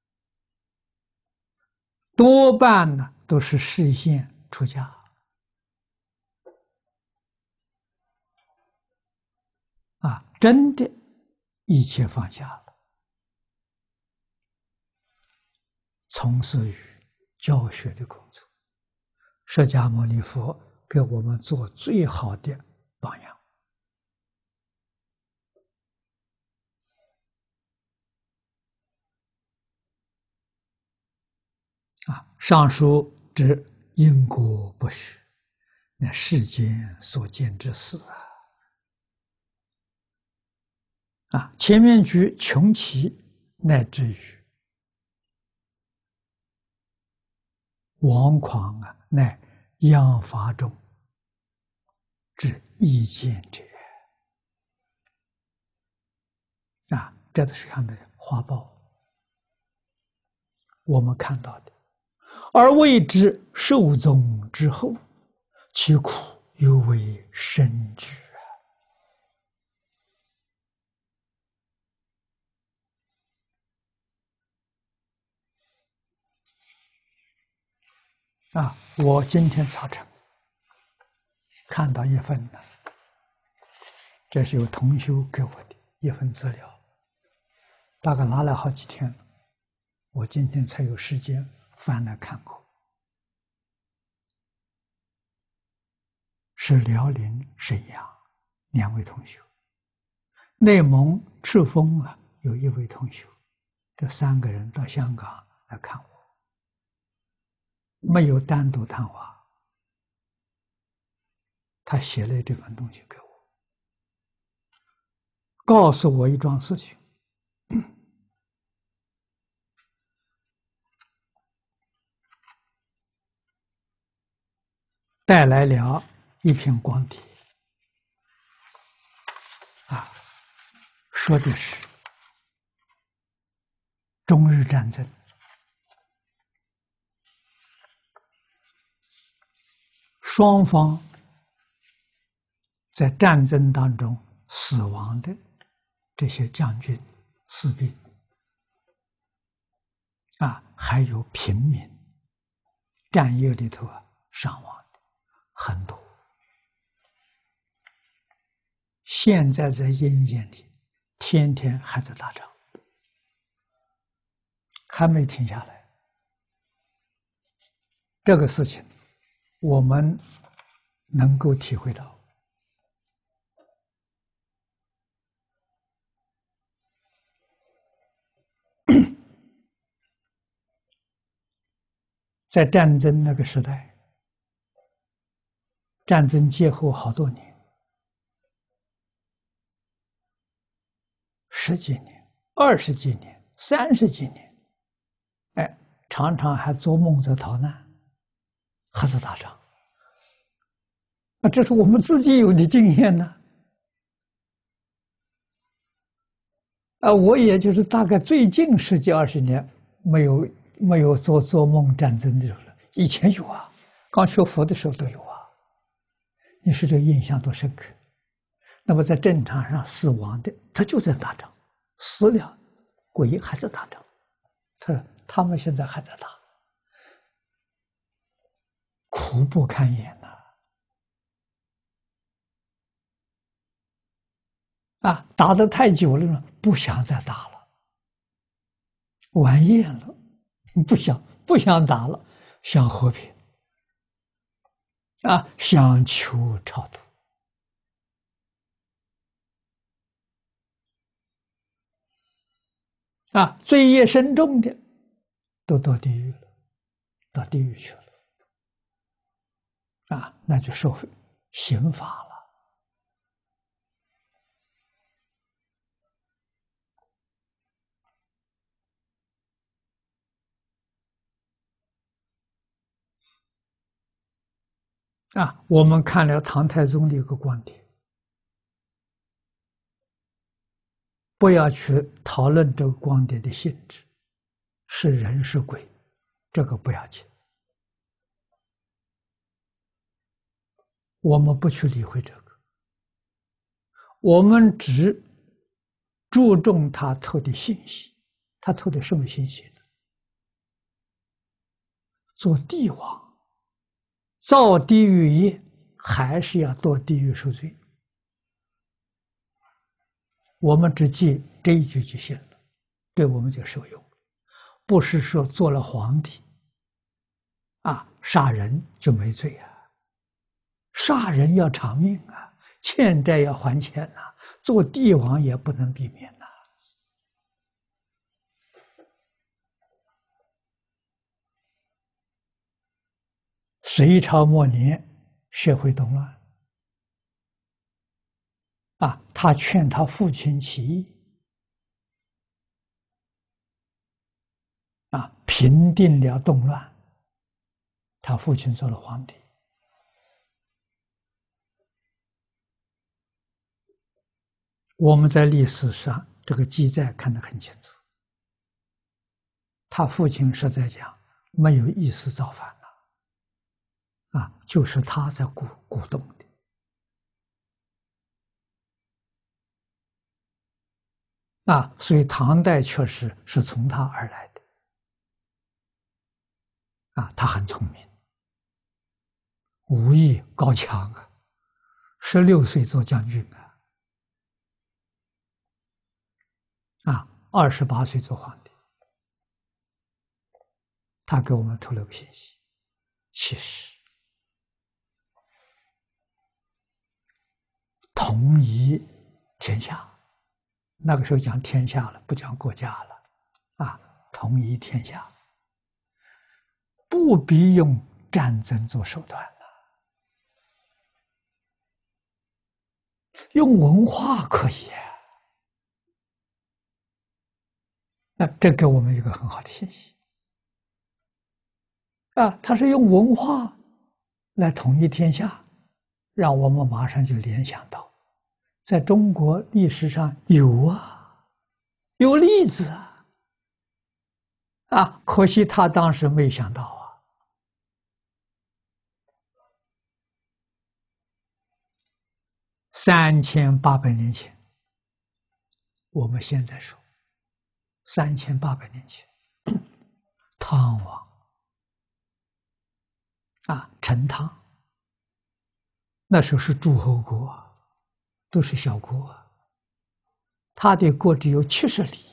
多半呢都是示现出家。啊，真的，一切放下了，从事于教学的工作。释迦牟尼佛给我们做最好的榜样。啊，上书指因果不虚，那世间所见之事啊。啊，前面举穷奇乃至于王狂啊，乃央法中之意见者这都是看的花报，我们看到的。而谓之寿终之后，其苦犹为深具啊！啊，我今天早晨看到一份呢，这是有同修给我的一份资料，大概拿了好几天了，我今天才有时间翻来看过。是辽宁、沈阳两位同修，内蒙赤峰啊有一位同修，这三个人到香港来看我，没有单独谈话，他写了这份东西给我，告诉我一桩事情，带来了一片光碟啊，说的是中日战争，双方在战争当中死亡的这些将军、士兵啊，还有平民，战役里头啊伤亡的很多。现在在阴间里，天天还在打仗，还没停下来。这个事情，我们能够体会到。在战争那个时代，战争结后好多年，十几年、二十几年、三十几年，哎，常常还做梦在逃难，还是打仗。啊，这是我们自己有的经验呢。啊，我也就是大概最近十几二十年没有没有做做梦战争的时候了，以前有啊，刚学佛的时候都有啊。你说这印象多深刻？那么在战场上死亡的，他就在打仗，死了，鬼还在打仗，他他们现在还在打，苦不堪言呐！啊，打得太久了呢，不想再打了，玩厌了，不想不想打了，想和平，啊，想求超度。啊，罪业深重的都到地狱了，到地狱去了，啊，那就受刑罚了。啊，我们看了唐太宗的一个观点，不要去讨论这个观点的性质，是人是鬼，这个不要紧，我们不去理会这个，我们只注重他透的信息。他透的什么信息呢？做帝王，造地狱业，还是要堕地狱受罪。我们只记这一句就行了，对我们就受用。不是说做了皇帝啊，杀人就没罪啊，杀人要偿命啊，欠债要还钱呐、啊，做帝王也不能避免呐、啊。隋朝末年，社会动乱，啊，他劝他父亲起义，啊，平定了动乱，他父亲做了皇帝。我们在历史上这个记载看得很清楚。他父亲是在讲没有一丝造反了，啊，就是他在鼓鼓动的。啊，所以唐代确实是从他而来的。啊，他很聪明，武艺高强啊，十六岁做将军啊，啊，二十八岁做皇帝。他给我们透露个信息，其实统一天下，那个时候讲天下了，不讲国家了，啊，统一天下，不必用战争做手段了，用文化可以。那这给我们一个很好的信息。啊，他是用文化来统一天下，让我们马上就联想到，在中国历史上有啊，有例子啊，啊，可惜他当时没想到啊。三千八百年前，我们现在说，三千八百年前，汤王。啊，陈汤那时候是诸侯国，都是小国，他的国只有七十里，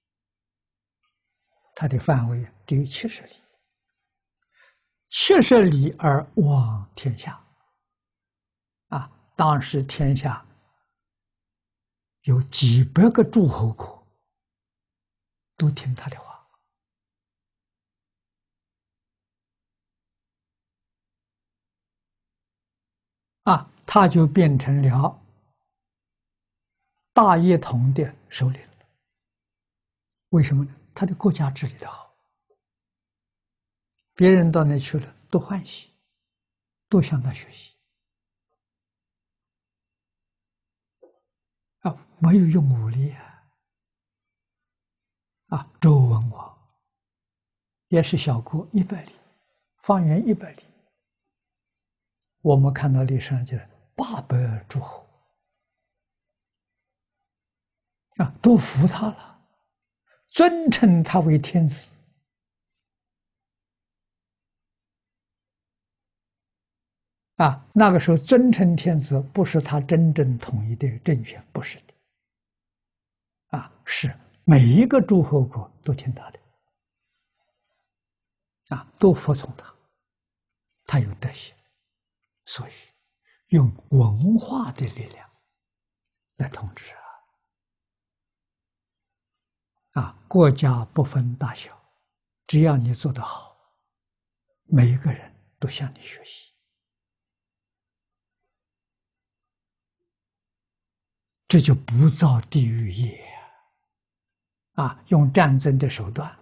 他的范围只有七十里，七十里而望天下。啊，当时天下有几百个诸侯国，都听他的话。啊，他就变成了大一统的首领。为什么呢？他的国家治理的好，别人到那去了都欢喜，都向他学习。啊，没有用武力啊！啊，周文王也是小国一百里，方圆一百里。我们看到历史上就是八百诸侯啊，都服他了，尊称他为天子。啊，那个时候尊称天子不是他真正统一的政权，不是的。啊，是每一个诸侯国都听他的，啊，都服从他，他有德行，所以用文化的力量来统治啊。啊，国家不分大小，只要你做得好，每一个人都向你学习。这就不造地狱业啊！用战争的手段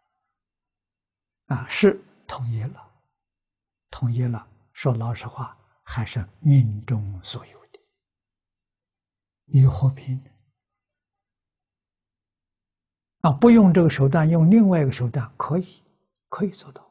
啊，是统一了，统一了。说老实话，还是命中所有的。你和平啊，不用这个手段，用另外一个手段可以，可以做到。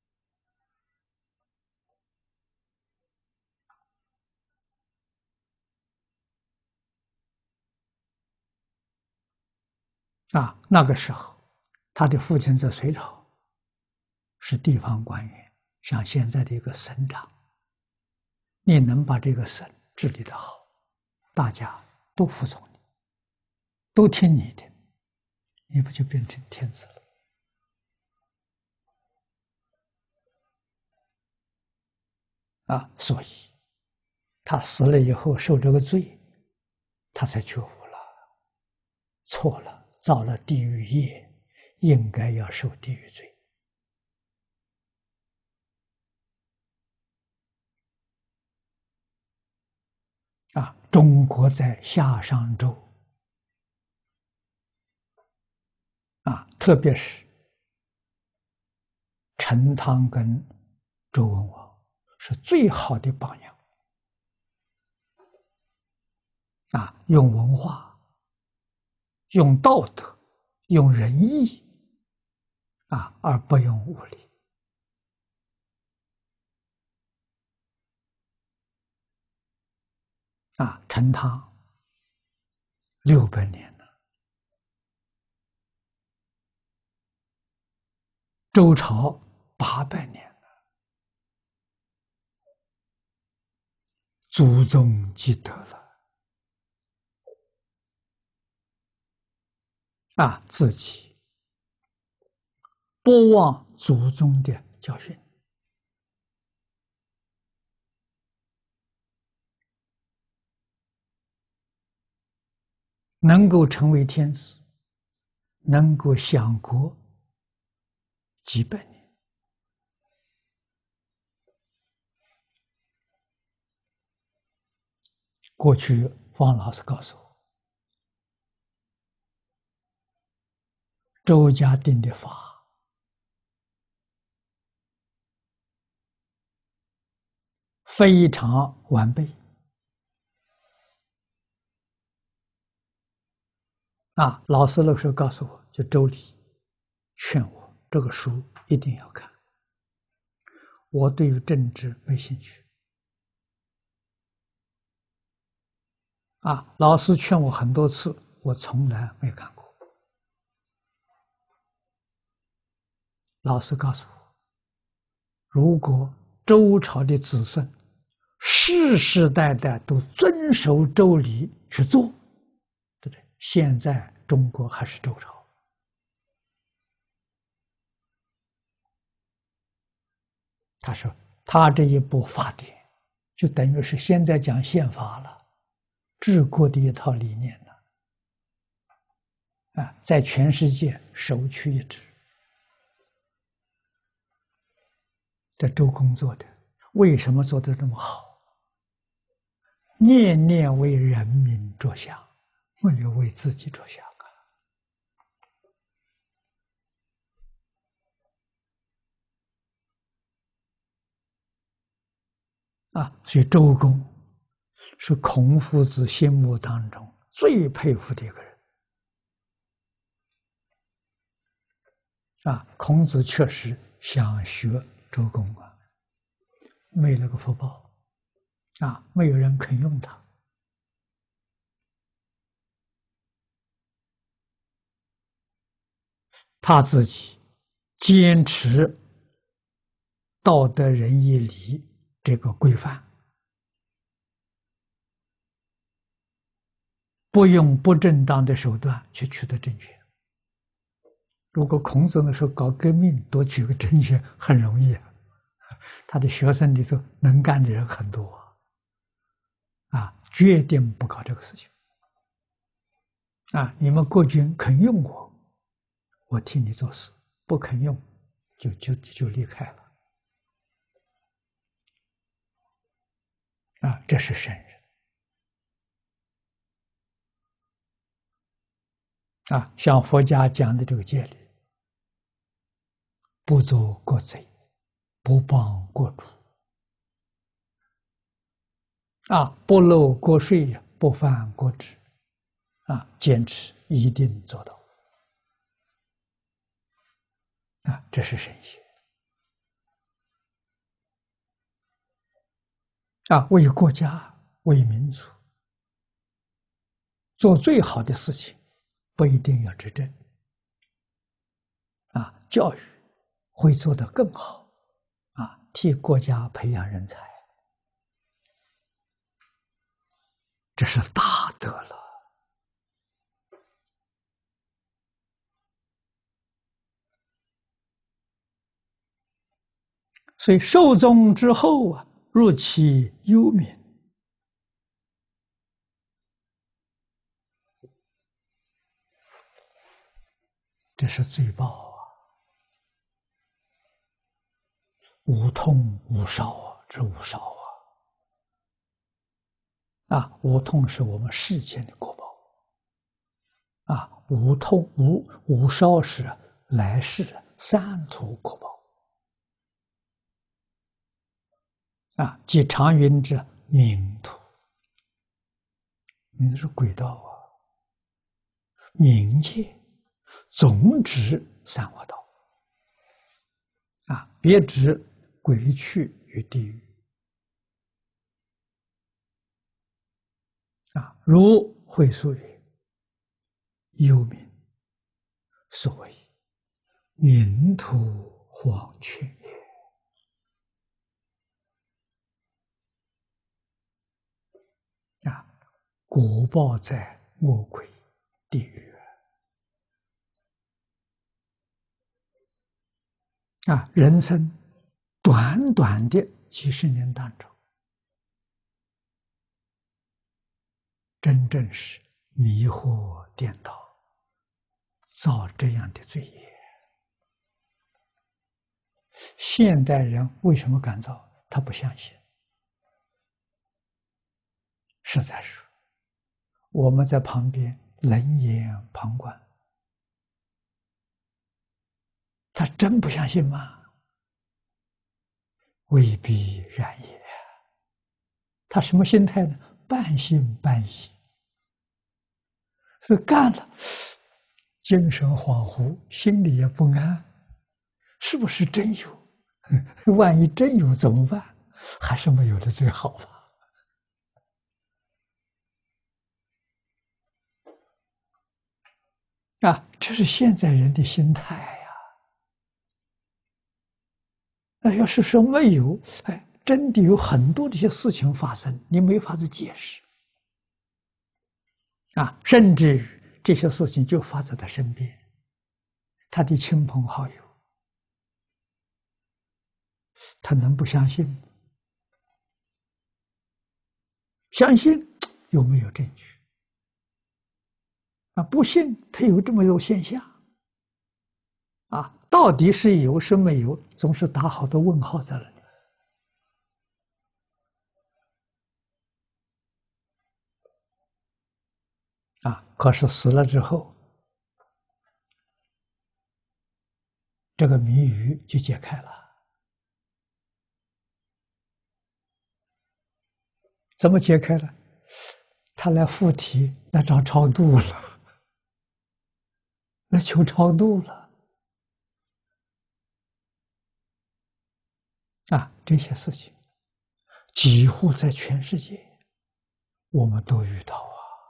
啊，那个时候，他的父亲在隋朝是地方官员，像现在的一个省长。你能把这个省治理得好，大家都服从你，都听你的，你不就变成天子了？啊，所以他死了以后受这个罪，他才觉悟了，错了，造了地狱业，应该要受地狱罪。啊，中国在夏商周啊，特别是陈汤跟周文王是最好的榜样。啊，用文化用道德，用仁义啊，而不用武力啊。成汤六百年了，周朝八百年了，祖宗积德了啊，自己不忘祖宗的教训，能够成为天子，能够享国几百年。过去方老师告诉我，周家定的法非常完备啊。老师那时候告诉我，就周礼劝我这个书一定要看。我对于政治没兴趣啊，老师劝我很多次，我从来没看过。老师告诉我，如果周朝的子孙世世代代都遵守周礼去做，对不对？现在中国还是周朝。他说，他这一部法典，就等于是现在讲宪法了，治国的一套理念了，啊，在全世界首屈一指。这周公做的，为什么做得这么好？念念为人民着想，没有为自己着想啊！啊，所以周公是孔夫子心目当中最佩服的一个人啊！孔子确实想学周公啊，没那个福报啊，没有人肯用他。他自己坚持道德仁义礼这个规范，不用不正当的手段去取得政权。如果孔子那时候搞革命夺取个政权很容易啊，他的学生里头能干的人很多啊，决定不搞这个事情啊。你们国君肯用我，我替你做事；不肯用，就就就离开了啊。这是圣人啊，像佛家讲的这个戒律，不做国贼，不帮国主啊，不漏国税，不犯国制啊，坚持一定做到啊，这是圣贤啊，为国家为民族做最好的事情，不一定要执政啊，教育会做得更好啊，替国家培养人才，这是大德了。所以寿终之后啊，入其幽冥，这是罪报啊，无痛无烧啊，这无烧啊，啊，无痛是我们世间的果报，啊，无痛无无烧是来世三途果报，啊，即常云之冥途，冥是轨道啊， 冥界，总指三恶道，啊，别指鬼趣与地狱。啊，如会所云：“幽冥，所谓冥土黄泉也。”啊，果报在恶鬼地狱。啊，人生短短的几十年当中，真正是迷惑颠倒，造这样的罪业。现代人为什么敢造？他不相信。实在是我们在旁边冷眼旁观，他真不相信吗？未必然也。他什么心态呢？半信半疑。是干了，精神恍惚，心里也不安，是不是真有？万一真有怎么办？还是没有的最好吧。啊，这是现在人的心态呀。那要是说没有，哎，真的有很多这些事情发生，你没法子解释。啊，甚至于这些事情就发在他身边，他的亲朋好友，他能不相信吗？相信有没有证据？啊，不信他有这么多现象，啊，到底是有是没有，总是打好多问号在那里。啊，可是死了之后，这个谜语就解开了。怎么解开了？他来附体，来找超度了，来求超度了。啊，这些事情几乎在全世界我们都遇到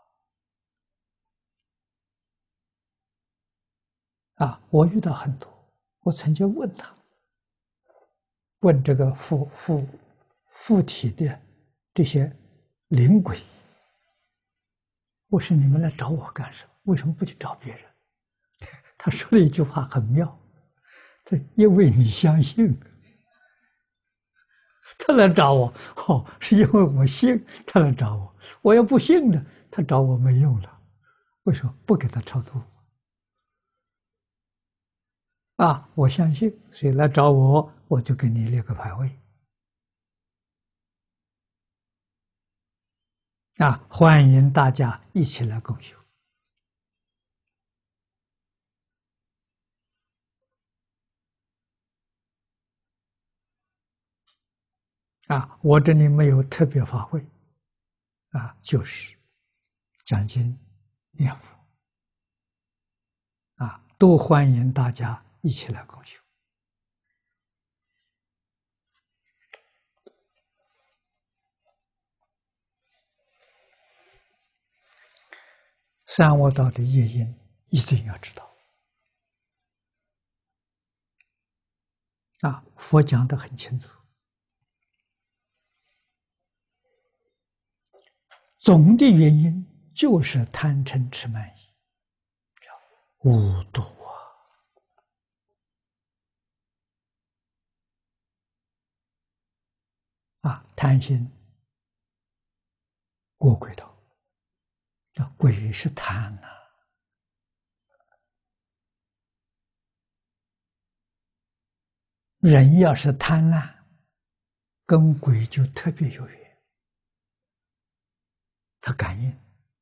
啊！啊，我遇到很多。我曾经问他，问这个附附附体的这些灵鬼，我说你们来找我干什么？为什么不去找别人？他说了一句话很妙，这因为你相信。他来找我，哦，是因为我信，他来找我。我要不信呢，他找我没用了。为什么不给他超度？啊，我相信，所以来找我，我就给你列个牌位。啊，欢迎大家一起来共修。啊，我这里没有特别法会，啊，就是讲经念佛，啊，都欢迎大家一起来共修。三恶道的业因一定要知道。啊，佛讲得很清楚，总的原因就是贪嗔痴慢疑，叫五毒啊！啊，贪心过轨道，啊，鬼是贪呐、啊。人要是贪婪，跟鬼就特别有缘，他感应。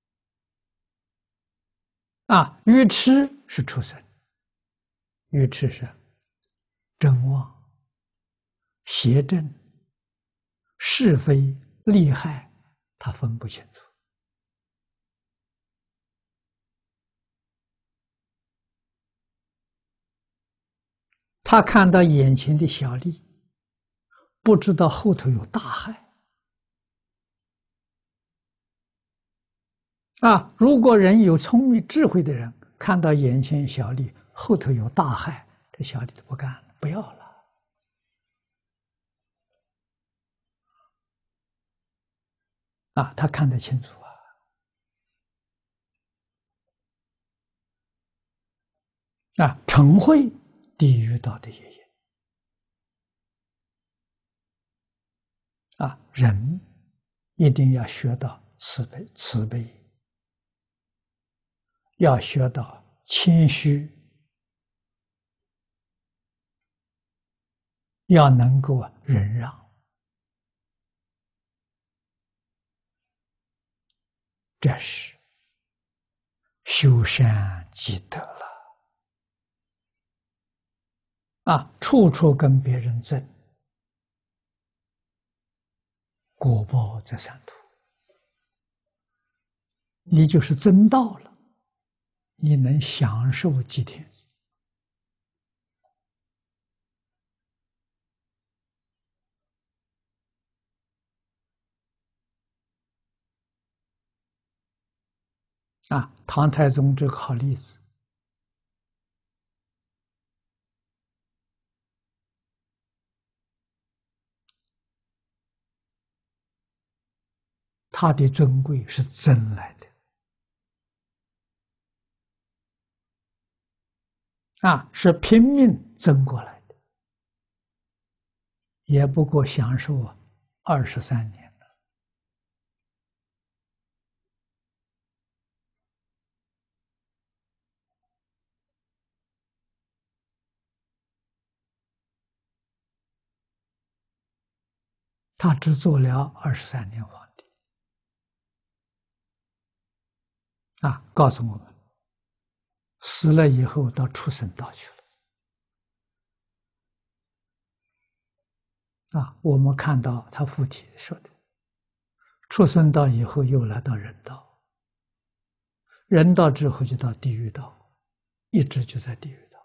啊，愚痴是畜生，愚痴是真妄、邪正、是非、利害，他分不清楚。 他看到眼前的小利，不知道后头有大害。啊，如果人有聪明智慧的人，看到眼前小利，后头有大害，这小利都不干了，不要了。啊，他看得清楚啊。啊，嗔恚地狱道的业业。啊，人一定要学到慈悲，慈悲要学到谦虚，要能够忍让，这是修善积德了。啊，处处跟别人争，果报在三途。你就是争到了，你能享受几天？啊，唐太宗这个好例子。他的尊贵是争来的。啊，是拼命争过来的，也不过享受啊二十三年了。他只做了二十三年皇帝。啊，告诉我们，死了以后到畜生道去了。啊，我们看到他附体说的，畜生道以后又来到人道，人道之后就到地狱道，一直就在地狱道。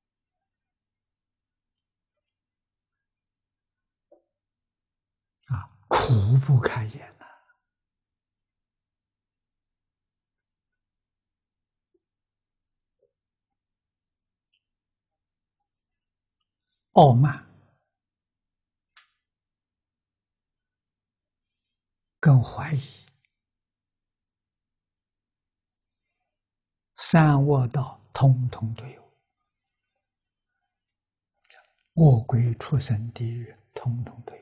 啊，苦不堪言呐！傲慢跟怀疑，三恶道通通都有，恶鬼畜生地狱通通都有。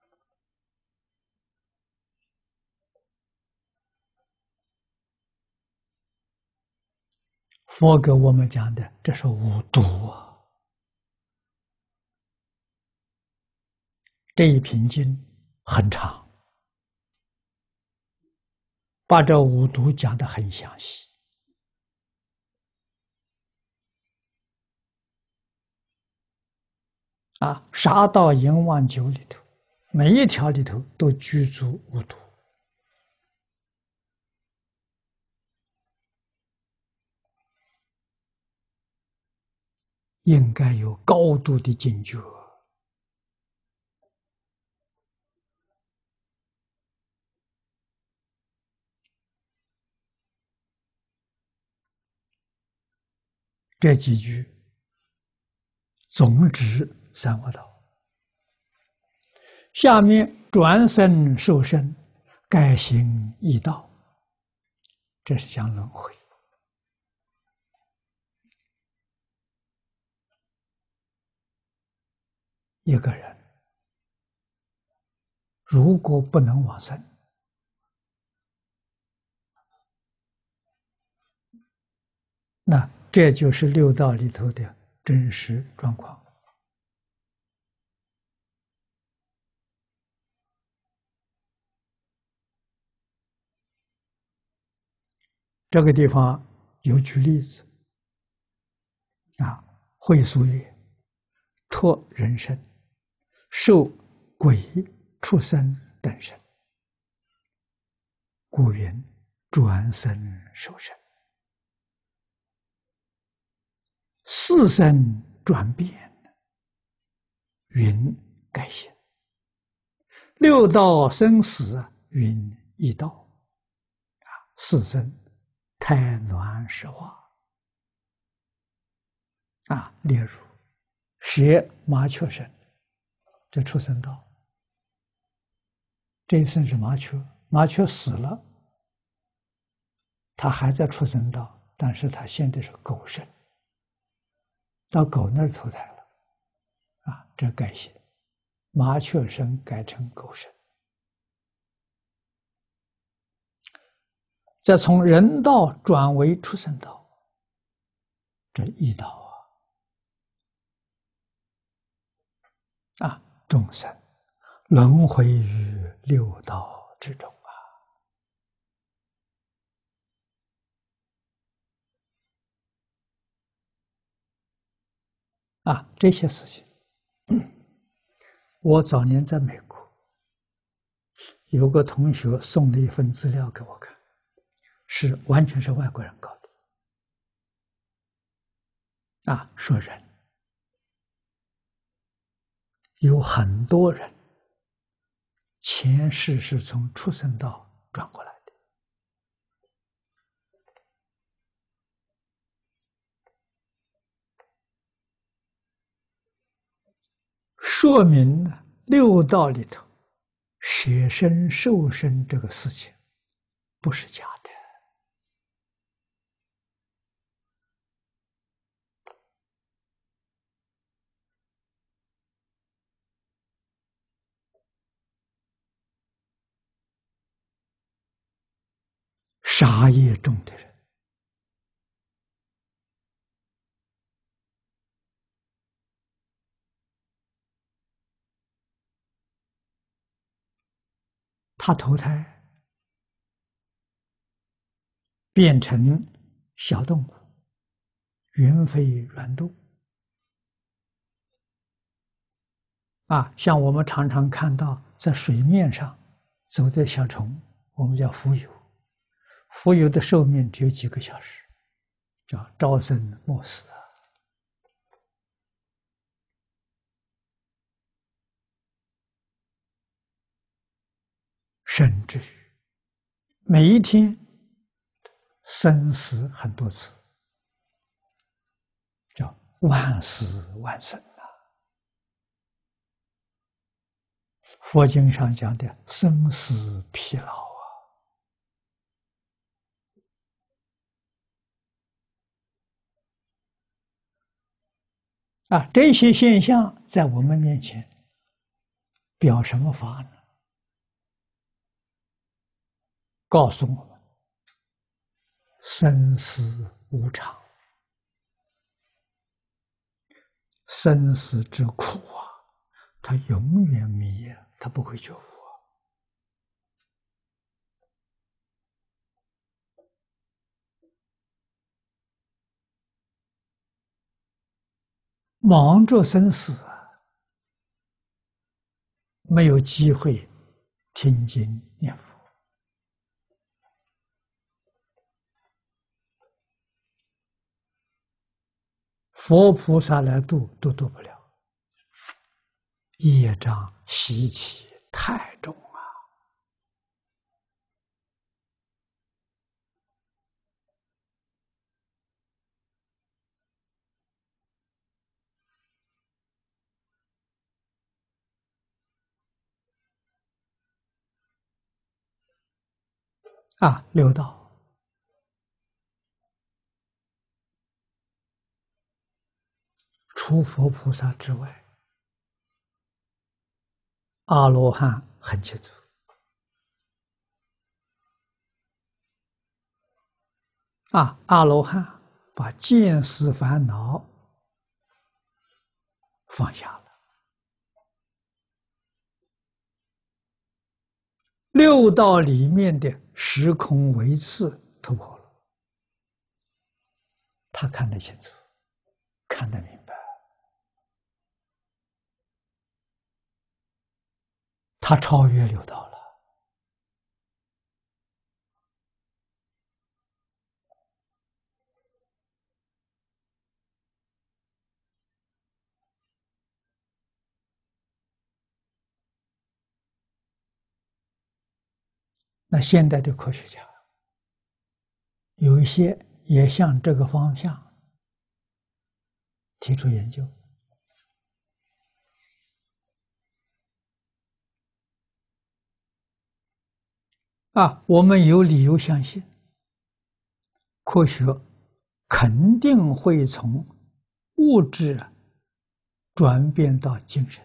佛给我们讲的，这是五毒啊。这一品经很长，把这五毒讲得很详细。啊，杀盗淫妄酒里头，每一条里头都具足五毒。应该有高度的警觉。这几句总指三恶道。下面转生受生，改行易道，这是讲轮回。一个人如果不能往生，那这就是六道里头的真实状况。这个地方有举例子啊，会俗曰：托人身，受鬼、畜生等身，故云转生受生。四生转变， 云改行；六道生死云易道。啊，四生胎卵石化。啊，例如蛇麻雀生，这畜生道。这一生是麻雀，麻雀死了，它还在畜生道，但是它现在是狗生，到狗那儿投胎了。啊，这改行，麻雀生改成狗生。再从人道转为畜生道，这一道啊，啊，众生轮回于六道之中啊！啊，这些事情，我早年在美国，有个同学送了一份资料给我看，是完全是外国人搞的。啊，说人有很多人前世是从畜生道转过来的，说明呢六道里头舍身受身这个事情不是假的。杀业重的人，他投胎变成小动物，云飞软动。啊，像我们常常看到在水面上走的小虫，我们叫浮游。浮游的寿命只有几个小时，叫朝生暮死啊。甚至于每一天生死很多次，叫万死万生啊。佛经上讲的生死疲劳啊，啊，这些现象在我们面前表什么法呢？告诉我们生死无常，生死之苦啊，他永远迷，他不会觉悟。忙着生死，没有机会听经念佛。佛菩萨来度都度不了，业障习气太重啊！啊，六道除佛菩萨之外，阿罗汉很清楚。啊，阿罗汉把见思烦恼放下了，六道里面的时空维次突破了，他看得清楚，看得明白，他超越六道了。 那现代的科学家有一些也向这个方向提出研究。啊，我们有理由相信，科学肯定会从物质转变到精神。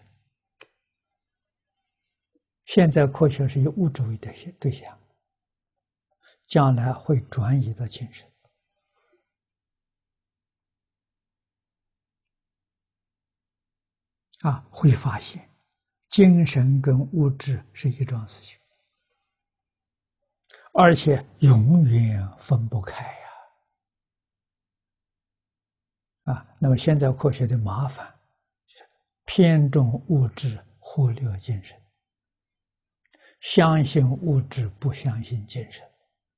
现在科学是以物质为对象，对象，将来会转移到精神。啊，会发现精神跟物质是一桩事情，而且永远分不开呀！啊，那么现在科学的麻烦，偏重物质，忽略精神，相信物质，不相信精神。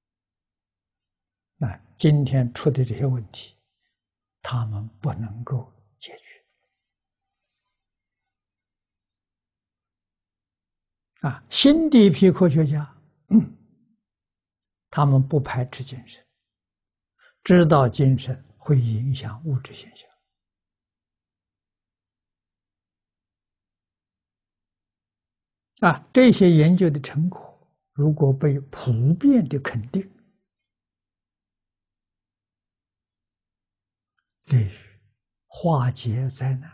那今天出的这些问题，他们不能够解决。啊，新的一批科学家，嗯，他们不排斥精神，知道精神会影响物质现象。啊，这些研究的成果，如果被普遍的肯定，利于化解灾难，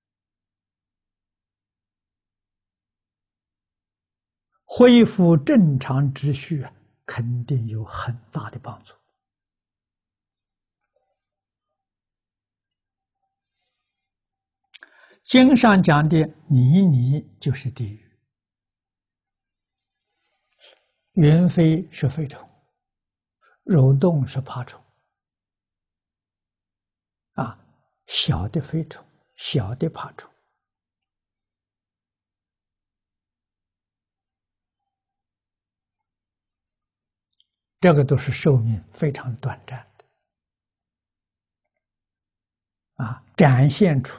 恢复正常秩序，肯定有很大的帮助。经上讲的泥泥就是地狱，云飞是飞虫，蠕动是爬虫。啊，小的飞虫，小的爬虫，这个都是寿命非常短暂的。啊，展现出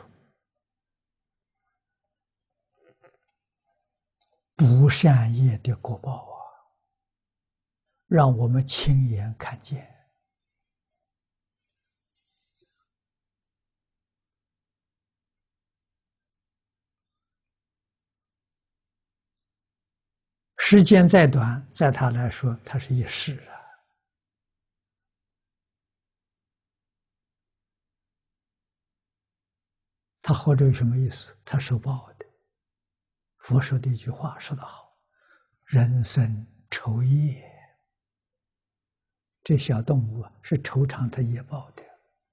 不善业的果报啊，让我们亲眼看见。时间再短，在他来说，他是一世啊。他活着有什么意思？他受报的。佛说的一句话说得好：“人生酬业。”这小动物啊，是酬偿他业报的。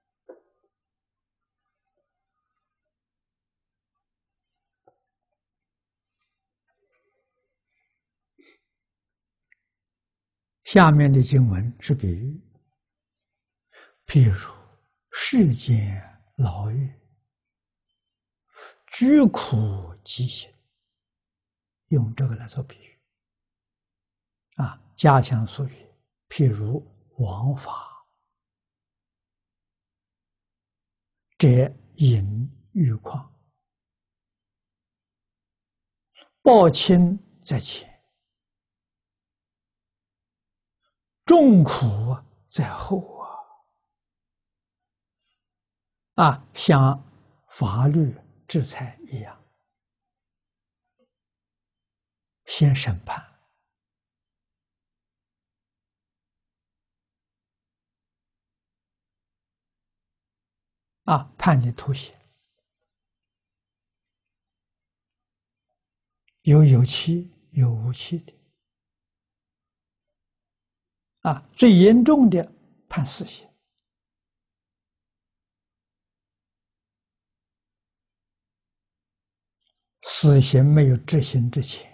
下面的经文是比喻，譬如世间牢狱，居苦极刑，用这个来做比喻。啊，加强术语，譬如王法，者隐欲况，报亲在前，众苦在后啊！啊，像法律制裁一样，先审判，啊，判你徒刑，有有期有无期的，啊，最严重的判死刑。死刑没有执行之前，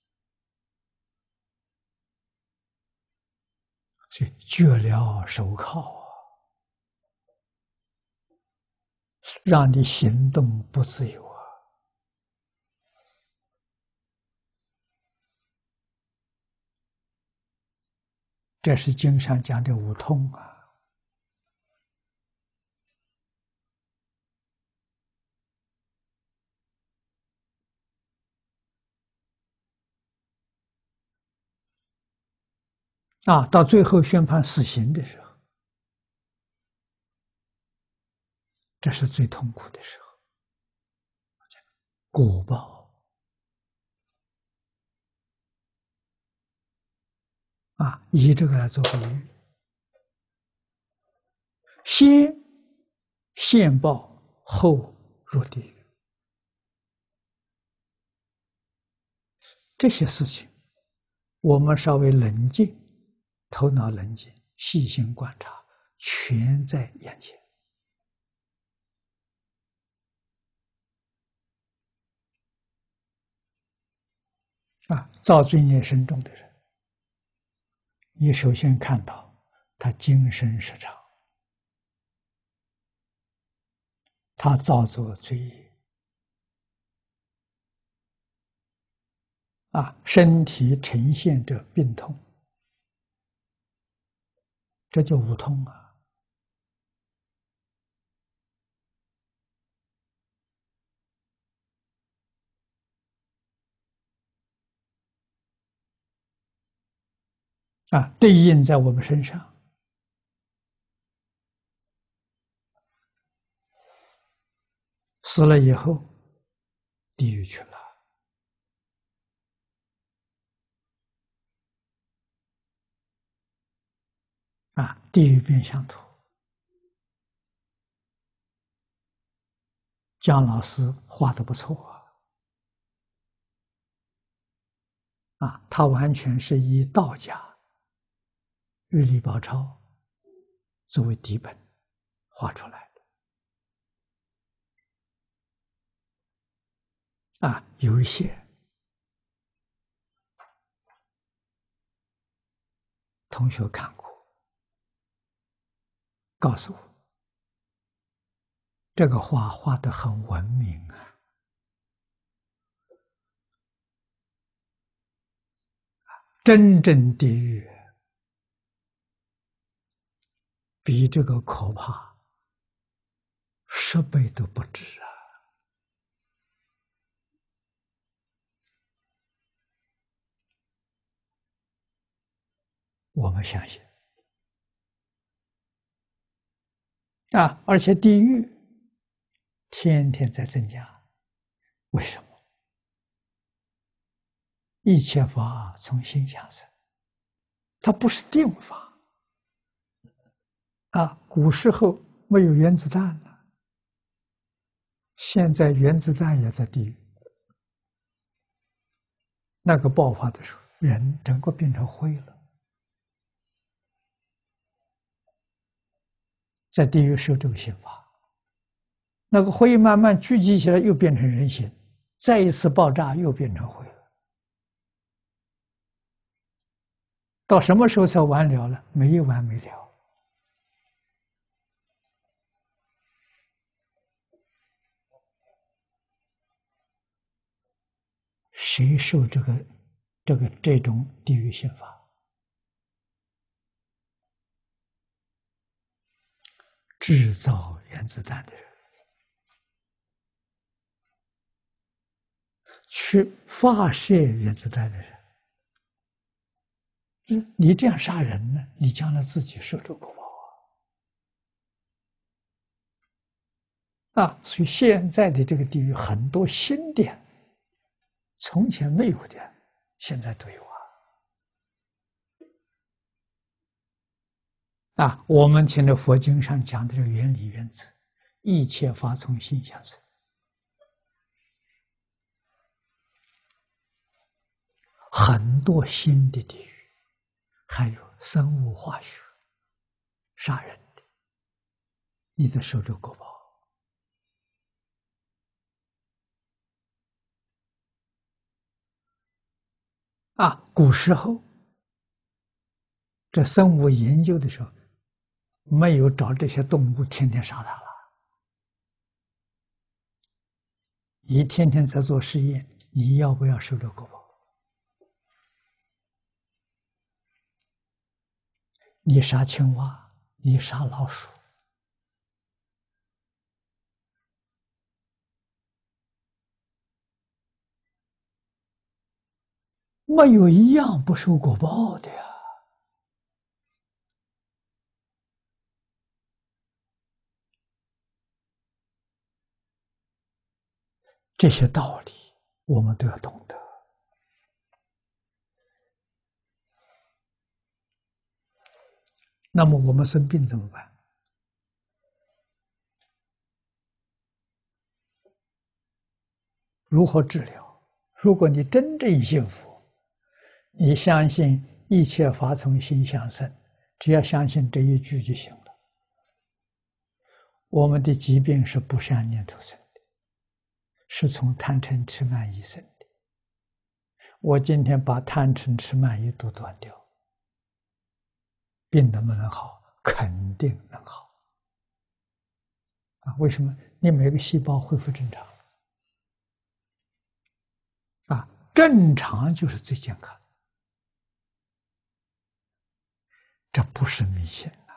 所以绝了手铐啊，让你行动不自由啊！这是经上讲的五痛啊。 啊，到最后宣判死刑的时候，这是最痛苦的时候，果报啊，以这个来做比喻，先现报，后入地狱，这些事情，我们稍微冷静，头脑冷静，细心观察，全在眼前。啊，造罪孽深重的人，你首先看到他今生失常，他造作罪业，啊，身体呈现着病痛，这就无痛啊。啊，对应在我们身上，死了以后，地狱去了。啊，地狱变相图，姜老师画的不错啊，啊，他完全是以道家玉历宝钞作为底本画出来的。啊，有一些同学看过，告诉我，这个画画得很文明啊，真正地狱比这个可怕十倍都不止啊！我们相信啊，而且地狱天天在增加，为什么？一切法从心想生，它不是定法啊。古时候没有原子弹了，现在原子弹也在地狱。那个爆发的时候，人整个变成灰了，在地狱受这个刑罚。那个灰慢慢聚集起来，又变成人形，再一次爆炸，又变成灰了。到什么时候才完了呢？没完没了。谁受这个、这个这种地狱刑罚？制造原子弹的人，去发射原子弹的人。你这样杀人呢？你将来自己受这果报啊！啊，所以现在的这个地狱很多新的，从前没有的，现在都有啊。啊，我们听的佛经上讲的这个原理原则，一切法从心想生，很多新的地狱，还有生物化学杀人的，你得受这果报。啊，古时候这生物研究的时候，没有找这些动物天天杀它了，你天天在做实验，你要不要受这果报？你杀青蛙，你杀老鼠，没有一样不受果报的呀。 这些道理我们都要懂得。那么我们生病怎么办？如何治疗？如果你真正信佛，你相信一切法从心想生，只要相信这一句就行了。我们的疾病是不善念头生的，是从贪嗔痴慢疑生的。我今天把贪嗔痴慢疑都断掉，病能不能好？肯定能好。啊，为什么？你每个细胞恢复正常。啊，正常就是最健康的，这不是迷信啊，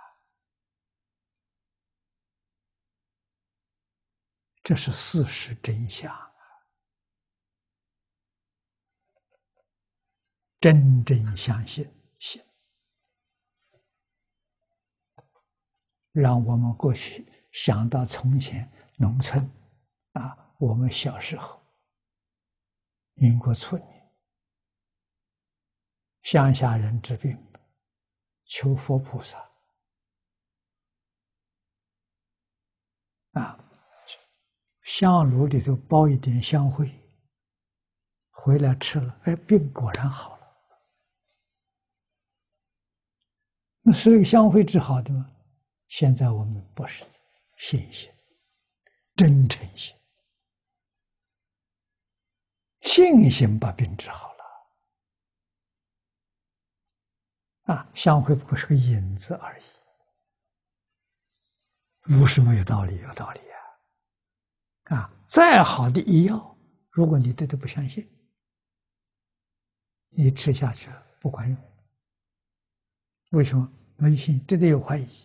这是事实真相啊！真正相信信，让我们过去想到从前农村啊，我们小时候，民国初年，乡下人治病，求佛菩萨啊，香炉里头包一点香灰，回来吃了，哎，病果然好了。那是这个香灰治好的吗？现在我们不是信心，真诚心，信心把病治好了。啊，香灰不过是个引子而已，不是没有道理，有道理呀！啊，再好的医药，如果你对它不相信，你吃下去了不管用。为什么？没信，对它有怀疑。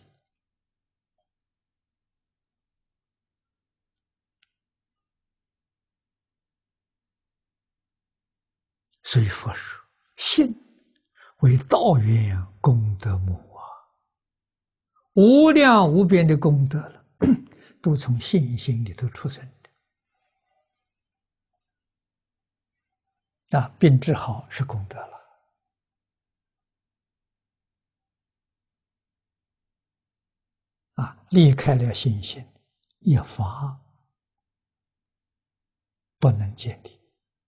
所以佛说，信为道源功德母啊，无量无边的功德了，都从信心里头出生的。啊，病治好是功德了。啊，离开了信心，一法不能建立。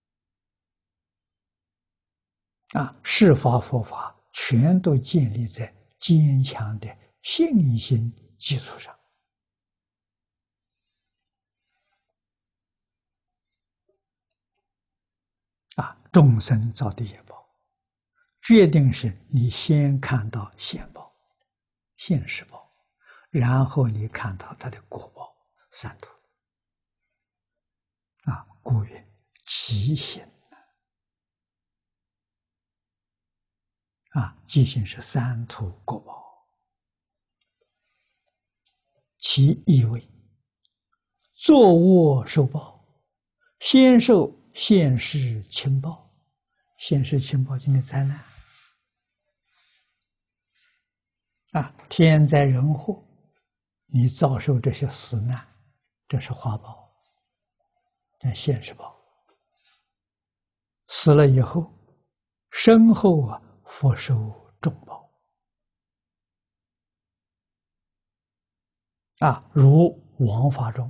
啊，是法佛法全都建立在坚强的信心基础上。啊，众生造的业报，决定是你先看到现报、现实报，然后你看到它的果报三途。啊，故曰其行。啊，即行是三途果报，其意味作恶受报，先受现世轻报，现世轻报就是灾难啊，天灾人祸，你遭受这些死难，这是花报，这现世报。死了以后，身后啊，复受重报。啊，如王法中，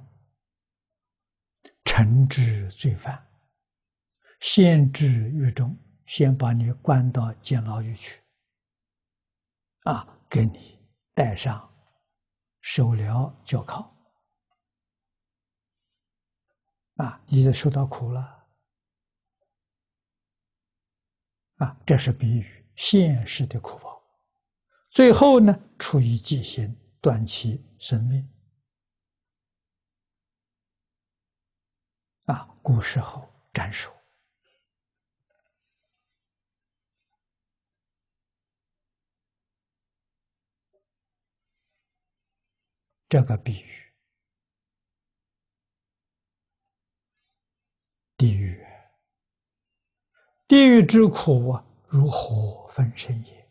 惩治罪犯，先置狱中，先把你关到监牢狱去，啊，给你戴上手镣脚铐，啊，你就受到苦了，啊，这是比喻现实的苦报。最后呢，处以极刑，断其生命。啊，古时候斩首。这个比喻，地狱，地狱之苦啊，如火焚身也。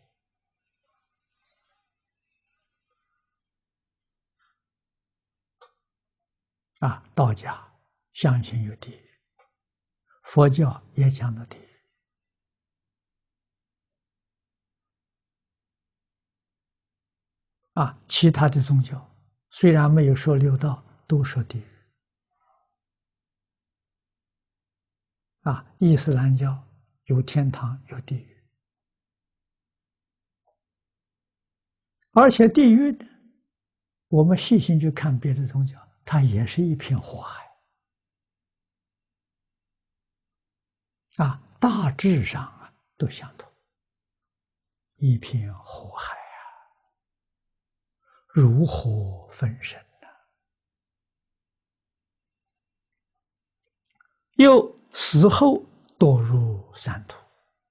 啊，道家相信有地狱， 佛教也讲到地狱。啊，其他的宗教虽然没有说六道，都说地狱。啊，伊斯兰教有天堂，有地狱，而且地狱呢，我们细心去看别的宗教，它也是一片火海。啊，大致上啊都相同，一片火海啊，如火焚身呐、啊。又死后堕入三途。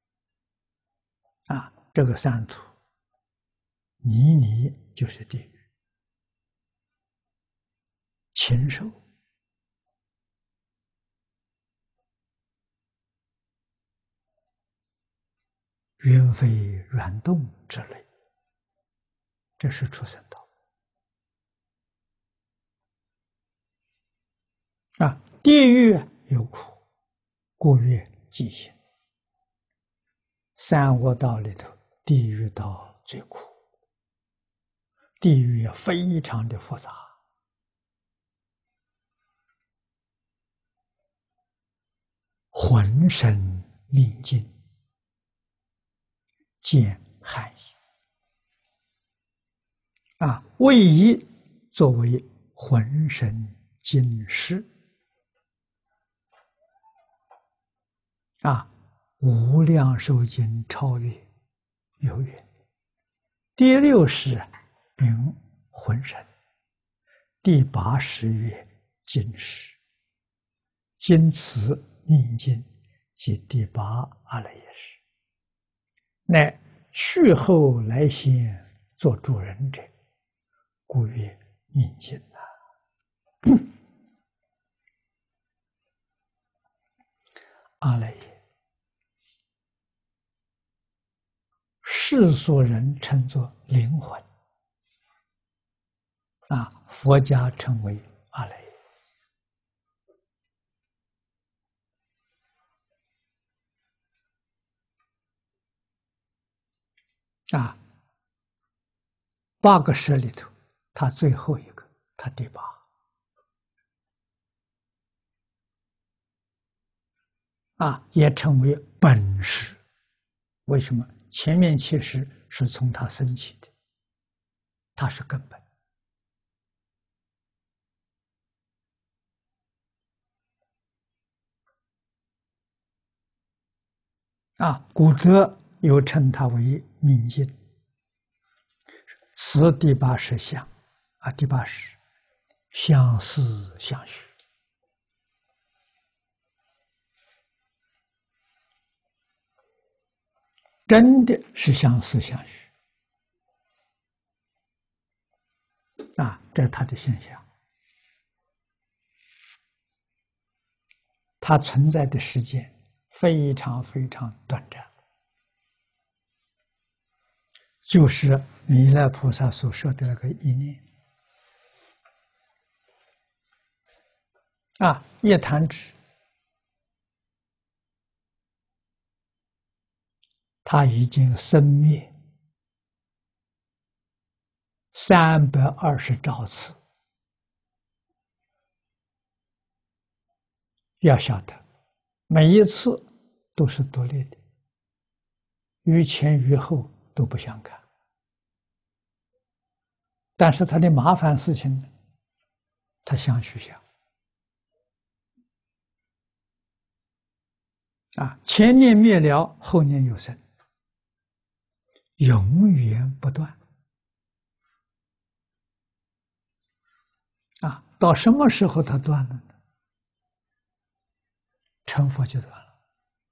啊，这个三途，泥泥就是地狱，禽兽、猿飞软动之类，这是畜生道。啊，地狱有苦，故曰极刑。三恶道里头，地狱道最苦，地狱也非常的复杂。浑身命尽，见寒意。啊，位移作为浑身尽湿。啊，无量寿经超越有云：第六识名浑身，第八识曰尽识，今此命尽，即第八阿赖耶识，乃去后来先做主人者，故曰命尽呐。阿赖耶，世俗人称作灵魂，啊，佛家称为阿赖耶。啊，八个识里头，他最后一个，他第八。啊，也称为本识。为什么？前面七识是从他生起的，他是根本。啊，古德又称他为命尽。此第八识相，啊，第八识相思相许。真的是相思相许啊，这是它的现象。它存在的时间非常非常短暂，就是弥勒菩萨所说的那个一念啊，一弹指，它已经生灭三百二十兆次。要晓得，每一次都是独立的，于前于后都不相干。但是它的麻烦事情呢，它相续相啊，前念灭了，后念有生，永远不断啊！到什么时候它断了呢？成佛就断了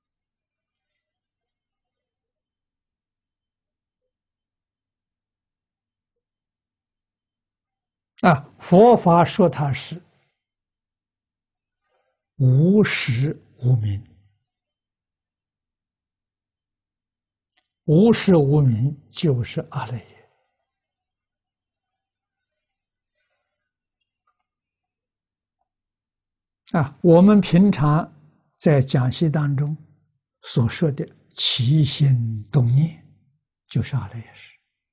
啊！佛法说它是无始无明，无始无明就是阿赖耶啊！我们平常在讲习当中所说的起心动念，就是阿赖耶识。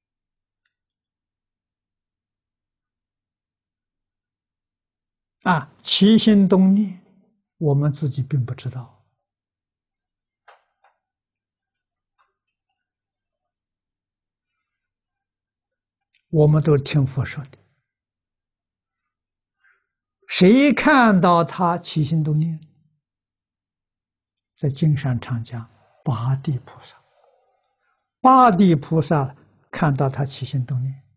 啊，起心动念，我们自己并不知道，我们都听佛说的。谁看到他起心动念？在经上常讲，八地菩萨，八地菩萨看到他起心动念。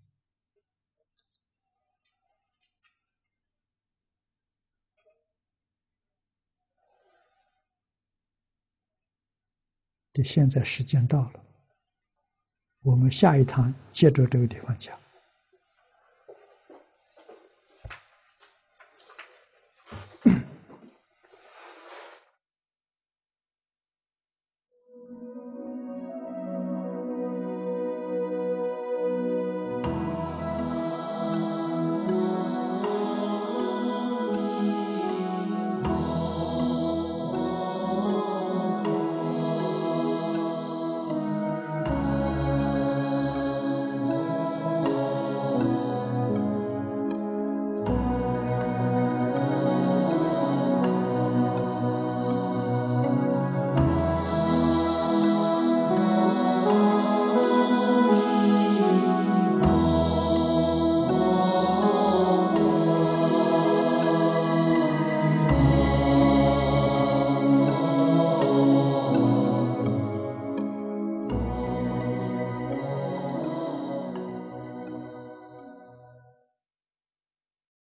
现在时间到了，我们下一堂接着这个地方讲。